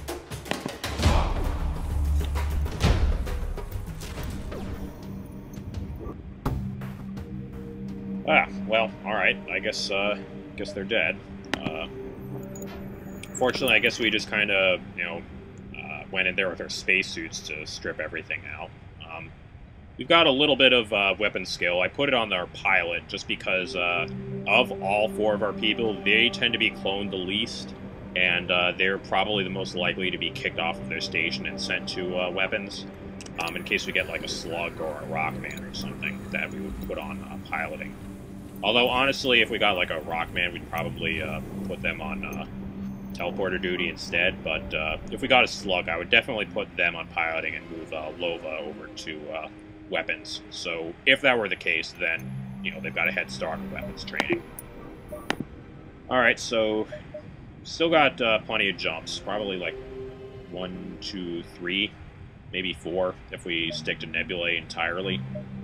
Ah, well, alright. I guess they're dead. Fortunately, I guess we just kind of, you know, went in there with our spacesuits to strip everything out. We've got a little bit of weapon skill. I put it on our pilot just because of all 4 of our people, they tend to be cloned the least, and they're probably the most likely to be kicked off of their station and sent to weapons, in case we get like a slug or a rockman or something that we would put on piloting. Although, honestly, if we got, like, a Rockman, we'd probably put them on teleporter duty instead. But if we got a Slug, I would definitely put them on piloting and move Lova over to weapons. So if that were the case, then, you know, they've got a head start on weapons training. Alright, so still got plenty of jumps. Probably, like, 1, 2, 3, maybe 4 if we stick to Nebulae entirely.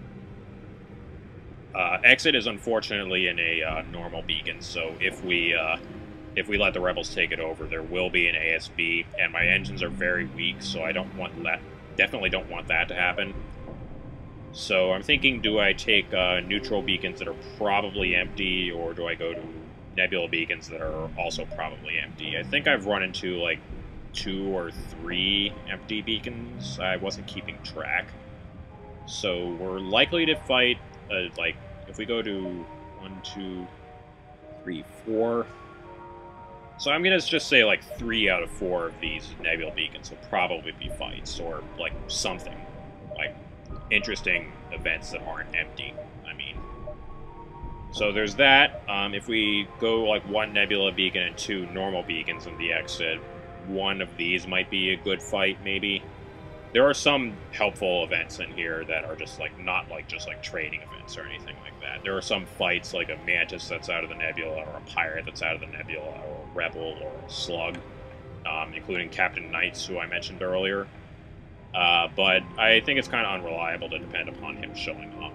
Exit is unfortunately in a normal beacon, so if we let the rebels take it over, there will be an ASB, and my engines are very weak, so I don't want that. Definitely don't want that to happen. So I'm thinking, do I take neutral beacons that are probably empty, or do I go to nebula beacons that are also probably empty? I think I've run into like 2 or 3 empty beacons. I wasn't keeping track, so we're likely to fight. Like, if we go to 1, 2, 3, 4... So I'm going to just say, like, 3 out of 4 of these nebula beacons will probably be fights, or, like, something. Like, interesting events that aren't empty, I mean. So there's that. If we go, like, 1 nebula beacon and 2 normal beacons in the exit, 1 of these might be a good fight, maybe. There are some helpful events in here that are just, like, not, like, just, like, trading events or anything like that. There are some fights, like a Mantis that's out of the nebula, or a Pirate that's out of the nebula, or a Rebel, or a Slug, including Captain Knights, who I mentioned earlier. But I think it's kind of unreliable to depend upon him showing up.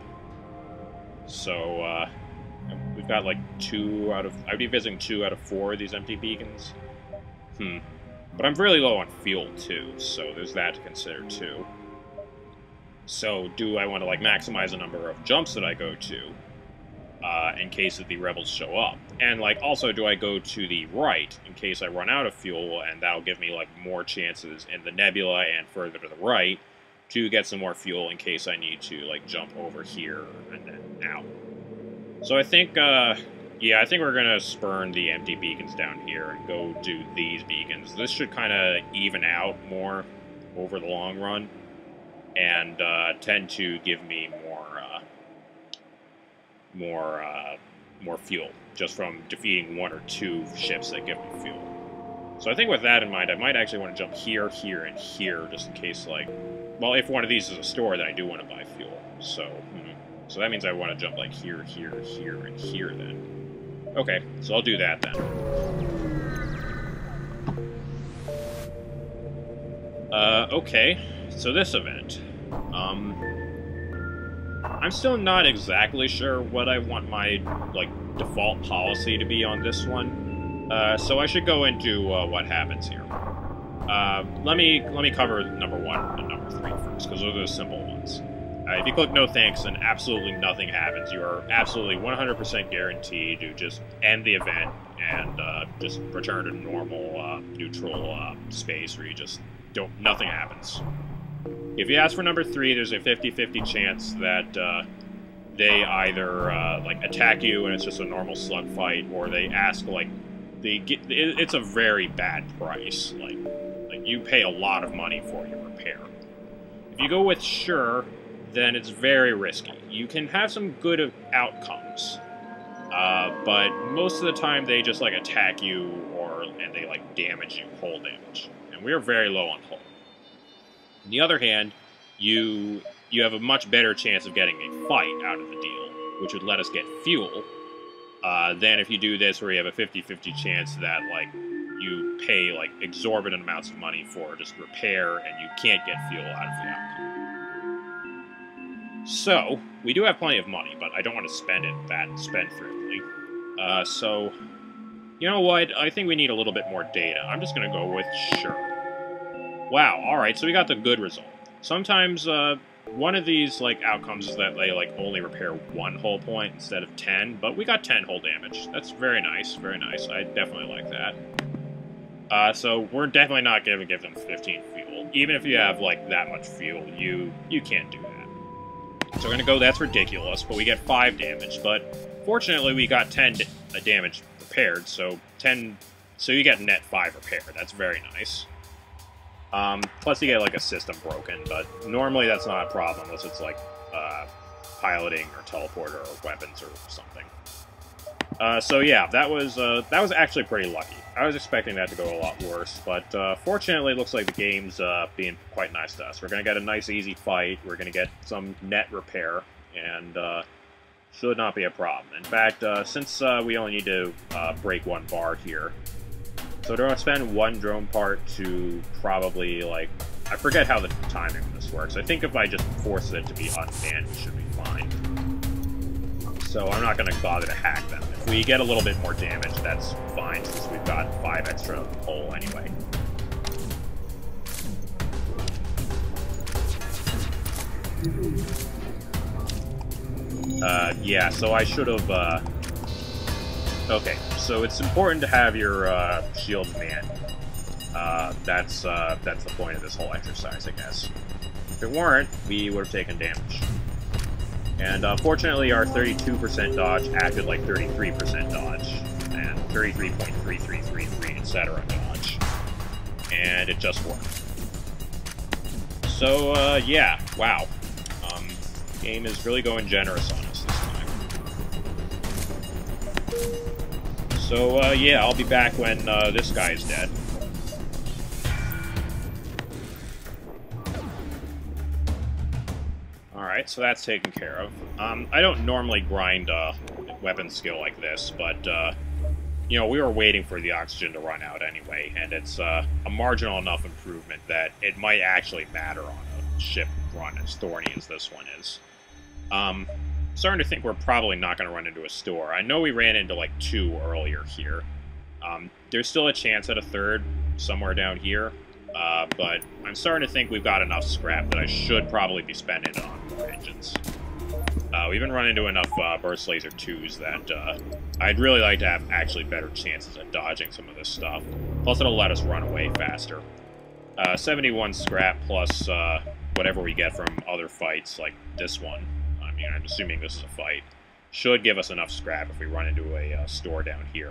So, we've got, like, 2 out of... I'd be visiting 2 out of 4 of these empty beacons. But I'm really low on fuel, too, so there's that to consider, too. So, do I want to, like, maximize the number of jumps that I go to, in case the rebels show up? And, like, also, do I go to the right, in case I run out of fuel, and that'll give me, like, more chances in the nebula and further to the right to get some more fuel in case I need to, like, jump over here and then out. So I think, yeah, I think we're going to spurn the empty beacons down here and go do these beacons. This should kind of even out more over the long run, and tend to give me more fuel, just from defeating 1 or 2 ships that give me fuel. So I think with that in mind, I might actually want to jump here, here, and here, just in case, like, well, if one of these is a store, then I do want to buy fuel. So, so that means I want to jump, like, here, here, here, and here, then. Okay, so I'll do that then. Okay, so this event. I'm still not exactly sure what I want my, like, default policy to be on this one. So I should go into what happens here. Let me cover number 1 and number 3 first, because those are the simple ones. If you click no thanks, then absolutely nothing happens. You are absolutely 100% guaranteed to just end the event and just return to normal, neutral space where you just nothing happens. If you ask for number 3, there's a 50-50 chance that they either like attack you and it's just a normal slug fight, or they ask like it's a very bad price. Like you pay a lot of money for your repair. If you go with sure, then it's very risky. You can have some good outcomes, but most of the time they just like attack you and they like damage you, hull damage, and we are very low on hull. On the other hand, you have a much better chance of getting a fight out of the deal, which would let us get fuel, than if you do this where you have a 50-50 chance that like you pay like exorbitant amounts of money for just repair and you can't get fuel out of the outcome. So, we do have plenty of money, but I don't want to spend it that spendthriftly. So, you know what? I think we need a little bit more data. I'm just going to go with sure. Wow, alright, so we got the good result. Sometimes, one of these, like, outcomes is that they, like, only repair 1 hull point instead of 10, but we got 10 hull damage. That's very nice, very nice. I definitely like that. So we're definitely not going to give them 15 fuel. Even if you have, like, that much fuel, you can't do that. So we're going to go, that's ridiculous, but we get 5 damage, but fortunately we got 10 damage repaired, so you get net 5 repair. That's very nice. Plus you get, like, a system broken, but normally that's not a problem unless it's, like, piloting or teleporter or weapons or something. So yeah, that was actually pretty lucky. I was expecting that to go a lot worse, but fortunately it looks like the game's being quite nice to us. We're going to get a nice easy fight, we're going to get some net repair, and should not be a problem. In fact, since we only need to break 1 bar here, so we're going to spend 1 drone part to probably, like, I forget how the timing of this works. I think if I just force it to be unbanned, we should be fine. So I'm not going to bother to hack them. If we get a little bit more damage, that's fine, since we've got 5 extra hull anyway. Yeah, so I should have, okay, so it's important to have your, shields manned. That's the point of this whole exercise, I guess. If it weren't, we would have taken damage. And fortunately, our 32% dodge acted like 33% dodge, and 33.3333, etc. dodge. And it just worked. So, yeah, wow. The game is really going generous on us this time. So, yeah, I'll be back when this guy's dead. Alright, so that's taken care of. I don't normally grind weapon skill like this, but, you know, we were waiting for the oxygen to run out anyway, and it's a marginal enough improvement that it might actually matter on a ship run as thorny as this one is. Starting to think we're probably not going to run into a store. I know we ran into, like, 2 earlier here. There's still a chance at a 3rd somewhere down here. But I'm starting to think we've got enough scrap that I should probably be spending it on more engines. We've been running into enough burst laser 2s that I'd really like to have actually better chances at dodging some of this stuff. Plus it'll let us run away faster. 71 scrap plus whatever we get from other fights like this one, I mean, I'm assuming this is a fight, should give us enough scrap if we run into a store down here.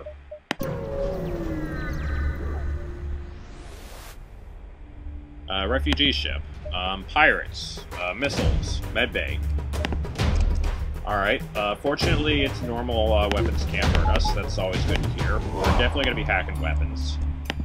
Refugee ship, pirates, missiles, medbay. Alright, fortunately it's normal weapons can't hurt us, that's always good to hear. We're definitely going to be hacking weapons.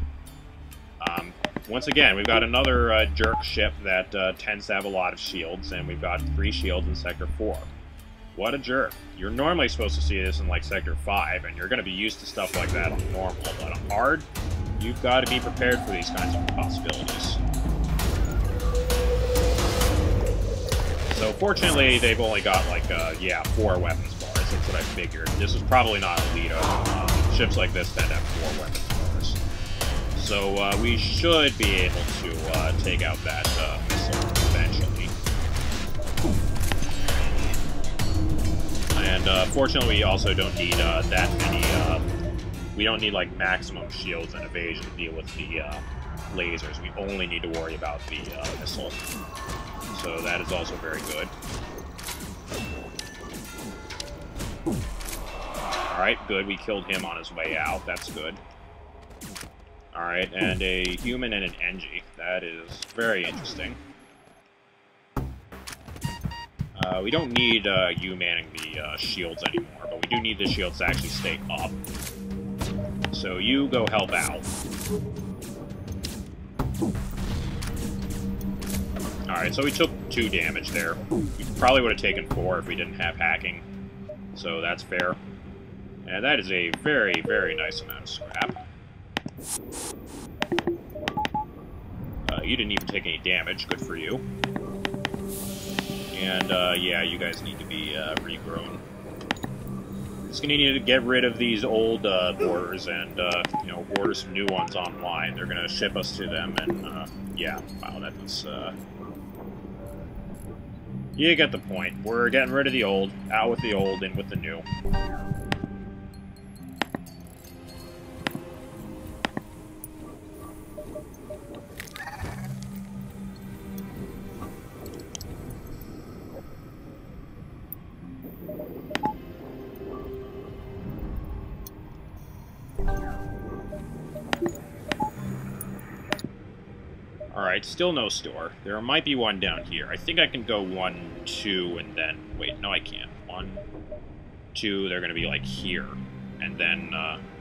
Once again, we've got another jerk ship that tends to have a lot of shields, and we've got 3 shields in Sector 4. What a jerk. You're normally supposed to see this in, like, Sector 5, and you're going to be used to stuff like that on normal, but on hard, you've got to be prepared for these kinds of possibilities. so fortunately they've only got like, yeah, 4 weapons bars. That's what I figured. This is probably not Alito. Ships like this tend to have 4 weapons bars. So we should be able to take out that missile eventually. And fortunately we also don't need that many, we don't need like maximum shields and evasion to deal with the lasers. We only need to worry about the missile. So that is also very good. Alright, good. We killed him on his way out. That's good. Alright, and a human and an Engie. That is very interesting. We don't need you manning the shields anymore, but we do need the shields to actually stay up. So you go help out. Alright, so we took 2 damage there. We probably would have taken 4 if we didn't have hacking. So that's fair. And that is a very, very nice amount of scrap. You didn't even take any damage. Good for you. And, yeah, you guys need to be regrown. Just gonna need to get rid of these old orders and, you know, order some new ones online. They're gonna ship us to them, and, yeah. Wow, that was, You get the point. We're getting rid of the old, out with the old, in with the new. Alright, still no store. There might be one down here. I think I can go 1, 2, and then... Wait, no I can't. 1, 2, they're gonna be like here. And then,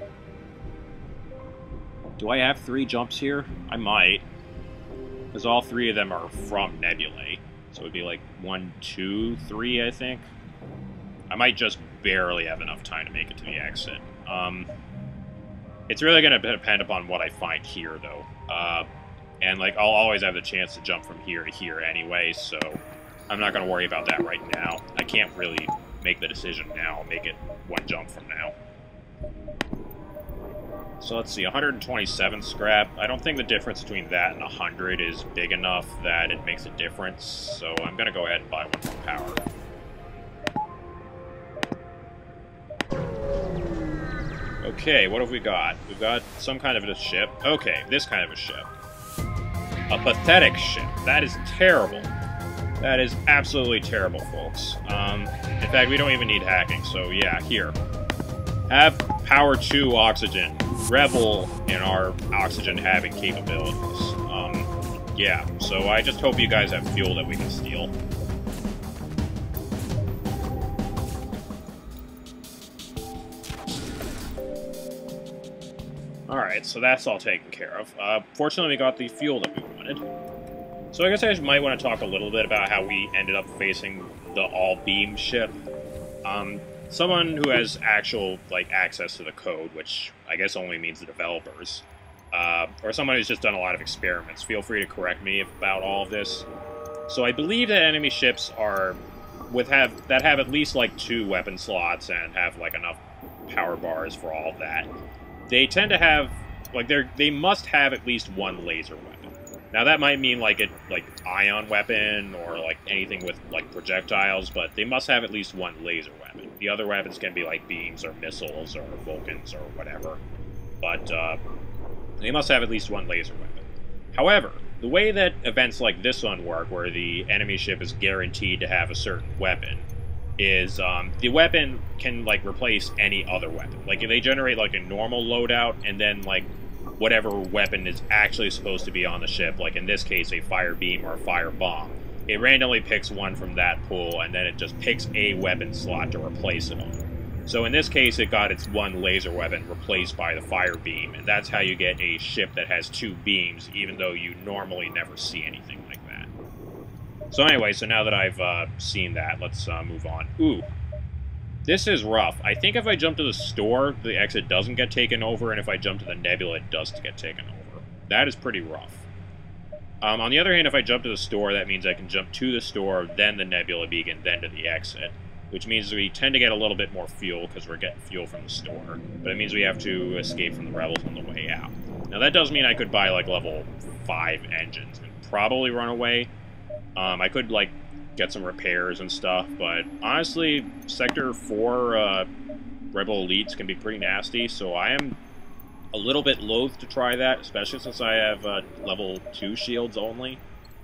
do I have 3 jumps here? I might. Because all 3 of them are from Nebulae. So it would be like 1, 2, 3, I think. I might just barely have enough time to make it to the exit. It's really gonna depend upon what I find here, though. And, like, I'll always have the chance to jump from here to here anyway, so I'm not going to worry about that right now. I can't really make the decision now. I'll make it 1 jump from now. So let's see, 127 scrap. I don't think the difference between that and 100 is big enough that it makes a difference, so I'm going to go ahead and buy 1 more power. Okay, what have we got? We've got some kind of a ship. Okay, this kind of a ship. A pathetic ship. That is terrible. That is absolutely terrible, folks. In fact, we don't even need hacking, so yeah, here. Have power 2 oxygen. Revel in our oxygen-having capabilities. Yeah, so I just hope you guys have fuel that we can steal. Alright, so that's all taken care of. Fortunately, we got the fuel that we wanted. So I guess I might want to talk a little bit about how we ended up facing the all-beam ship. Someone who has actual, like, access to the code, which I guess only means the developers, or someone who's just done a lot of experiments, feel free to correct me about all of this. So I believe that enemy ships have at least, like, 2 weapon slots and have, like, enough power bars for all of that. They tend to have, like, they must have at least 1 laser weapon. Now, that might mean, like, ion weapon or, like, anything with, like, projectiles, but they must have at least 1 laser weapon. The other weapons can be, like, beams or missiles or Vulcans or whatever. But, they must have at least 1 laser weapon. However, the way that events like this one work, where the enemy ship is guaranteed to have a certain weapon, is the weapon can, like, replace any other weapon. Like, if they generate, like, a normal loadout, and then, like, whatever weapon is actually supposed to be on the ship, like in this case a fire beam or a fire bomb, it randomly picks one from that pool, and then it just picks a weapon slot to replace it on. So in this case, it got its 1 laser weapon replaced by the fire beam, and that's how you get a ship that has 2 beams, even though you normally never see anything like that. So anyway, so now that I've seen that, let's move on. Ooh, this is rough. I think if I jump to the store, the exit doesn't get taken over, and if I jump to the nebula, it does get taken over. That is pretty rough. On the other hand, if I jump to the store, that means I can jump to the store, then the Nebula Beacon, then to the exit. Which means we tend to get a little bit more fuel, because we're getting fuel from the store. But it means we have to escape from the rebels on the way out. Now that does mean I could buy, like, level 5 engines and probably run away. I could, like, get some repairs and stuff, but honestly, Sector 4 Rebel Elites can be pretty nasty, so I am a little bit loath to try that, especially since I have level 2 shields only.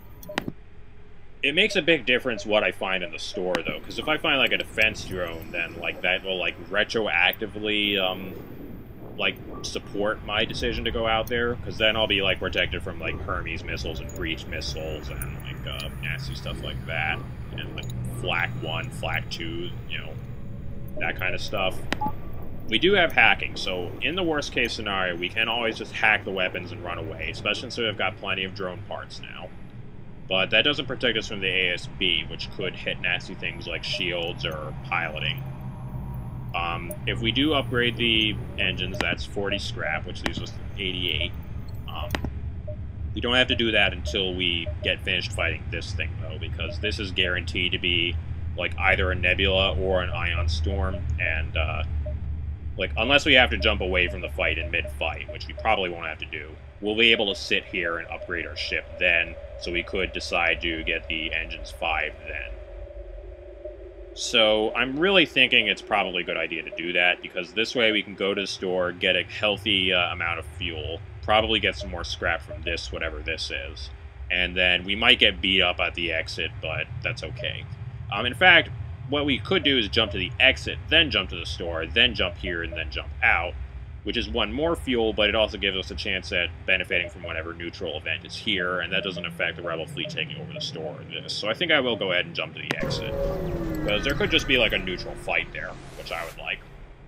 It makes a big difference what I find in the store, though, because if I find, like, a defense drone, then, like, that will, like, retroactively, like, support my decision to go out there, because then I'll be, like, protected from, like, Hermes missiles and breach missiles and, like, nasty stuff like that, and, like, Flak 1, Flak 2, you know, that kind of stuff. We do have hacking, so in the worst case scenario, we can always just hack the weapons and run away, especially since we've got plenty of drone parts now. But that doesn't protect us from the ASB, which could hit nasty things like shields or piloting. If we do upgrade the engines, that's 40 scrap, which leaves us 88. We don't have to do that until we get finished fighting this thing, though, because this is guaranteed to be, like, either a Nebula or an Ion Storm, and, like, unless we have to jump away from the fight in mid-fight, which we probably won't have to do, we'll be able to sit here and upgrade our ship then, so we could decide to get the engines 5 then. So I'm really thinking it's probably a good idea to do that, because this way we can go to the store, get a healthy amount of fuel, probably get some more scrap from this, whatever this is, and then we might get beat up at the exit, but that's okay. In fact, what we could do is jump to the exit, then jump to the store, then jump here, and then jump out, which is one more fuel, but it also gives us a chance at benefiting from whatever neutral event is here, and that doesn't affect the Rebel fleet taking over the store or this. So I think I will go ahead and jump to the exit, because there could just be like a neutral fight there, which I would like.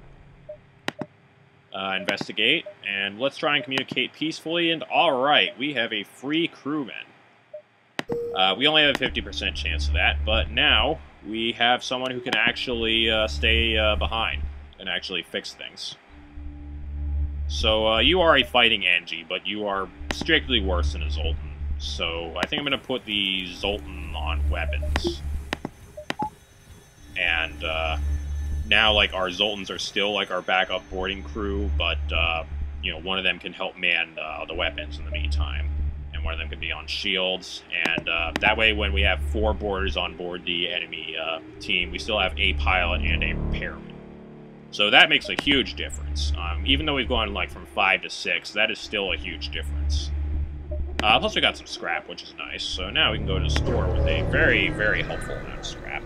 Investigate, and let's try and communicate peacefully, and alright, we have a free crewman. We only have a 50% chance of that, but now we have someone who can actually stay behind and actually fix things. So, you are a fighting Engie, but you are strictly worse than a Zoltan. So, I think I'm going to put the Zoltan on weapons. And, now, like, our Zoltans are still, like, our backup boarding crew, but, you know, one of them can help man the weapons in the meantime. And one of them can be on shields, and that way when we have 4 boarders on board the enemy team, we still have a pilot and a repairman. So that makes a huge difference. Even though we've gone like from 5 to 6, that is still a huge difference. Plus we got some scrap, which is nice. So now we can go to the store with a very, very helpful amount of scrap.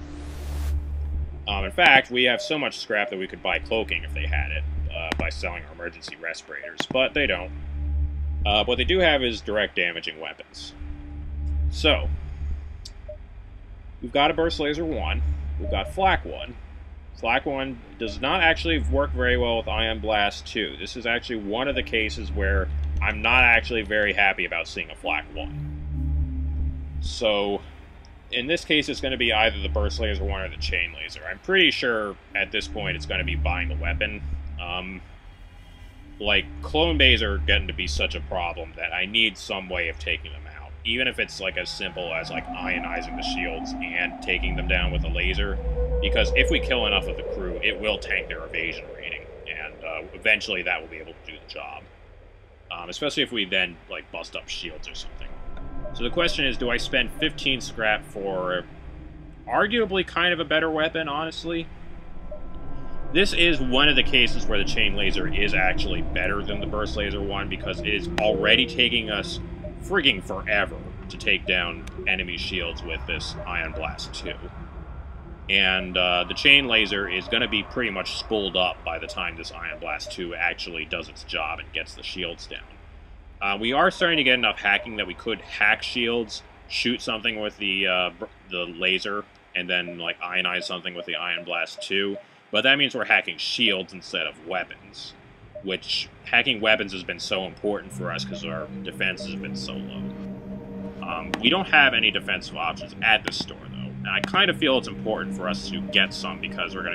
In fact, we have so much scrap that we could buy cloaking if they had it, by selling our emergency respirators, but they don't. What they do have is direct damaging weapons. So, we've got a Burst Laser 1, we've got Flak 1. Flak 1 does not actually work very well with Ion Blast 2. This is actually one of the cases where I'm not actually very happy about seeing a Flak 1. So, in this case, it's going to be either the Burst Laser 1 or the Chain Laser. I'm pretty sure at this point it's going to be buying the weapon. Like, clone bays are getting to be such a problem that I need some way of taking them out. Even if it's, like, as simple as, like, ionizing the shields and taking them down with a laser. Because if we kill enough of the crew, it will tank their evasion rating. And eventually that will be able to do the job. Especially if we then, like, bust up shields or something. So the question is, do I spend 15 scrap for arguably kind of a better weapon, honestly? This is one of the cases where the Chain Laser is actually better than the Burst Laser 1 because it is already taking us frigging forever to take down enemy shields with this Ion Blast 2. And the Chain Laser is going to be pretty much spooled up by the time this Ion Blast 2 actually does its job and gets the shields down. We are starting to get enough hacking that we could hack shields, shoot something with the laser, and then like ionize something with the Ion Blast 2. But that means we're hacking shields instead of weapons, which hacking weapons has been so important for us because our defense has been so low. We don't have any defensive options at this store, though. And I kind of feel it's important for us to get some because we're going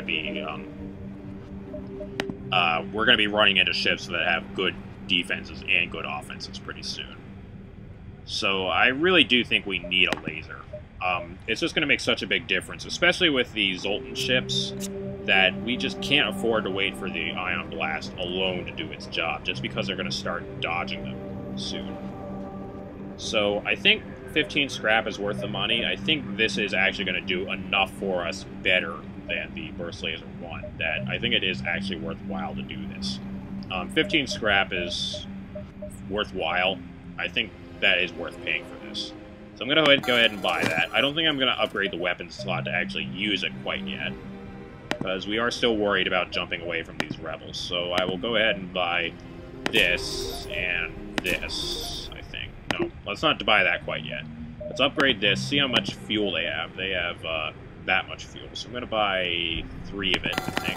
to be running into ships that have good defenses and good offenses pretty soon. So I really do think we need a laser. It's just going to make such a big difference, especially with the Zoltan ships, that we just can't afford to wait for the Ion Blast alone to do its job, just because they're going to start dodging them soon. So I think 15 scrap is worth the money. I think this is actually going to do enough for us better than the Burst Laser 1, that I think it is actually worthwhile to do this. 15 scrap is worthwhile. I think that is worth paying for this. So I'm going to go ahead and buy that. I don't think I'm going to upgrade the weapons slot to actually use it quite yet, because we are still worried about jumping away from these rebels. So I will go ahead and buy this and this, I think. No, let's not buy that quite yet. Let's upgrade this, see how much fuel they have. They have that much fuel, so I'm going to buy 3 of it, I think.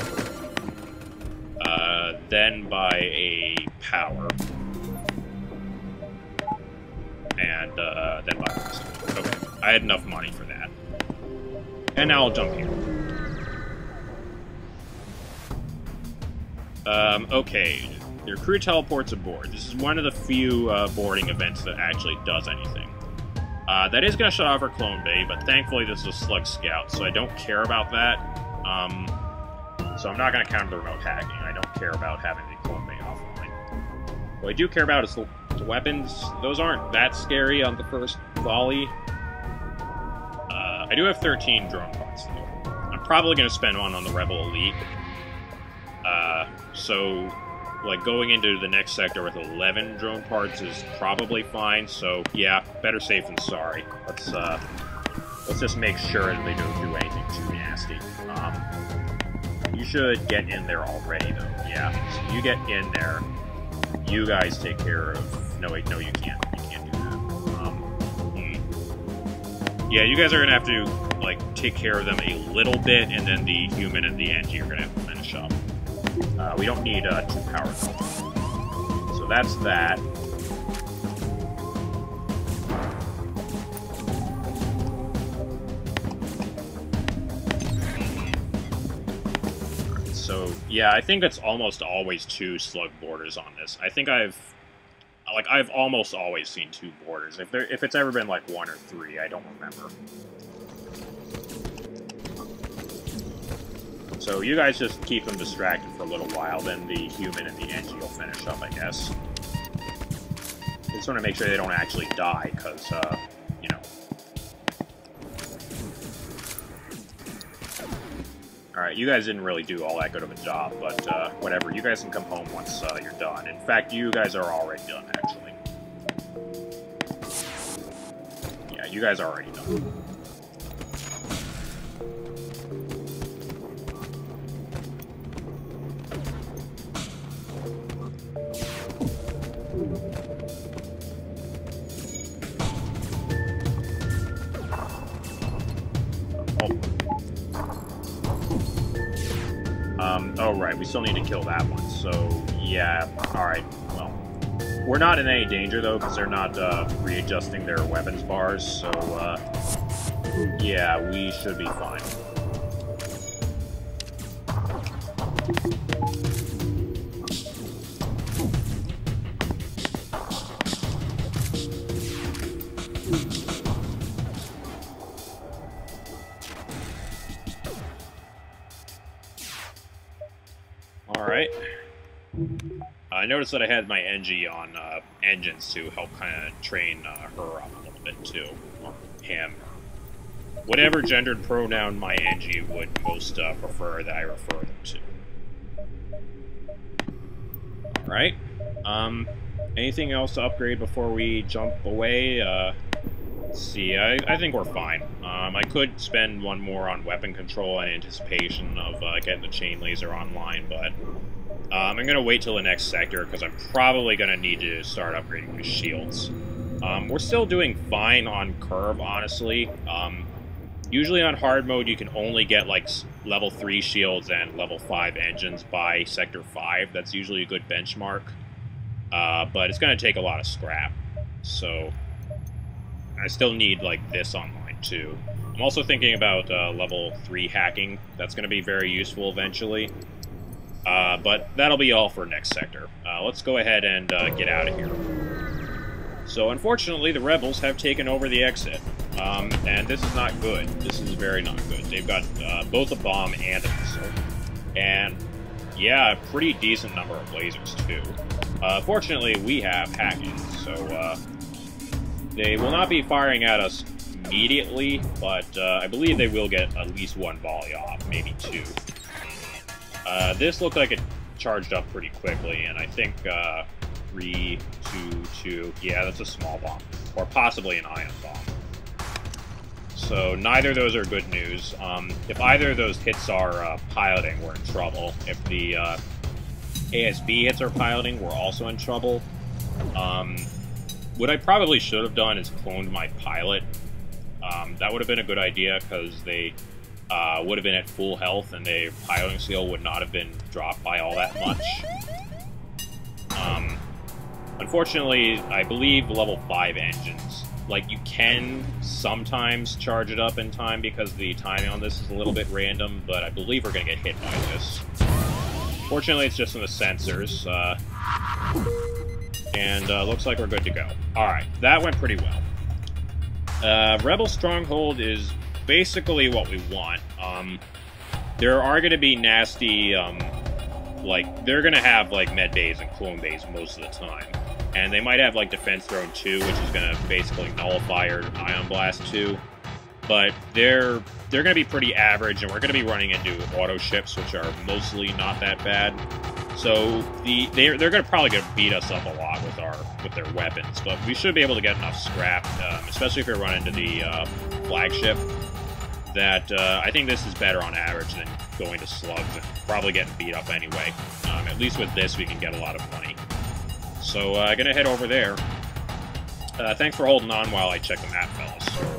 Then buy a power. And then buy the rest of it. Okay, I had enough money for that. And now I'll jump here. Okay, your crew teleports aboard. This is one of the few boarding events that actually does anything. That is going to shut off our clone bay, but thankfully this is a slug scout, so I don't care about that. So I'm not going to count the remote hacking. I don't care about having the clone bay offline. What I do care about is the weapons. Those aren't that scary on the first volley. I do have 13 drone parts, though. I'm probably going to spend one on the Rebel Elite. So, like, going into the next sector with 11 drone parts is probably fine, so, yeah, better safe than sorry. Let's just make sure that they don't do anything too nasty. You should get in there already, though. Yeah, so you get in there. You guys take care of... No, wait, no, you can't. You can't do that. Yeah, you guys are going to have to, like, take care of them a little bit, and then the human and the NG are going to have to finish up. We don't need 2 power. So that's that. So, yeah, I think it's almost always 2 slug borders on this. I think I've almost always seen 2 borders. If it's ever been, like, 1 or 3, I don't remember. So you guys just keep them distracted for a little while, then the human and the NG will finish up, I guess. Just want to make sure they don't actually die, because, you know. Alright, you guys didn't really do all that good of a job, but whatever. You guys can come home once you're done. In fact, you guys are already done, actually. Yeah, you guys are already done. Oh, right, we still need to kill that one, so, yeah, alright, well. We're not in any danger, though, because they're not, readjusting their weapons bars, so, yeah, we should be fine. Alright. I noticed that I had my NG on engines to help kind of train her up a little bit too. Or him. Whatever gendered pronoun my NG would most prefer that I refer them to. Alright. Anything else to upgrade before we jump away? Let's see, I think we're fine. I could spend 1 more on weapon control in anticipation of getting the chain laser online, but I'm going to wait till the next sector, because I'm probably going to need to start upgrading my shields. We're still doing fine on curve, honestly. Usually on hard mode, you can only get, like, level 3 shields and level 5 engines by Sector 5. That's usually a good benchmark. But it's going to take a lot of scrap. So I still need, like, this online, too. I'm also thinking about level 3 hacking. That's going to be very useful eventually. But that'll be all for next sector. Let's go ahead and get out of here. So unfortunately, the rebels have taken over the exit. And this is not good. This is very not good. They've got both a bomb and a missile. And, yeah, a pretty decent number of lasers, too. Fortunately, we have hacking, so they will not be firing at us immediately, but I believe they will get at least one volley off, maybe two. This looked like it charged up pretty quickly, and I think 3, 2, 2, yeah, that's a small bomb, or possibly an ion bomb. So neither of those are good news. If either of those hits our piloting, we're in trouble. If the ASB hits our piloting, we're also in trouble. What I probably should have done is cloned my pilot. That would have been a good idea, because they would have been at full health, and their piloting skill would not have been dropped by all that much. Unfortunately, I believe level 5 engines, like, you can sometimes charge it up in time because the timing on this is a little bit random, but I believe we're going to get hit by this. Fortunately, it's just in the sensors, and looks like we're good to go. Alright, that went pretty well. Rebel Stronghold is basically what we want. There are going to be nasty, like, they're going to have, like, med bays and clone bays most of the time. And they might have, like, Defense Drone 2, which is going to basically nullify our Ion Blast 2. But they're going to be pretty average, and we're going to be running into auto ships, which are mostly not that bad. So they're going to probably beat us up a lot with their weapons, but we should be able to get enough scrap, especially if we run into the flagship. That I think this is better on average than going to slugs and probably getting beat up anyway. At least with this, we can get a lot of money. So I'm gonna head over there. Thanks for holding on while I check the map, fellas.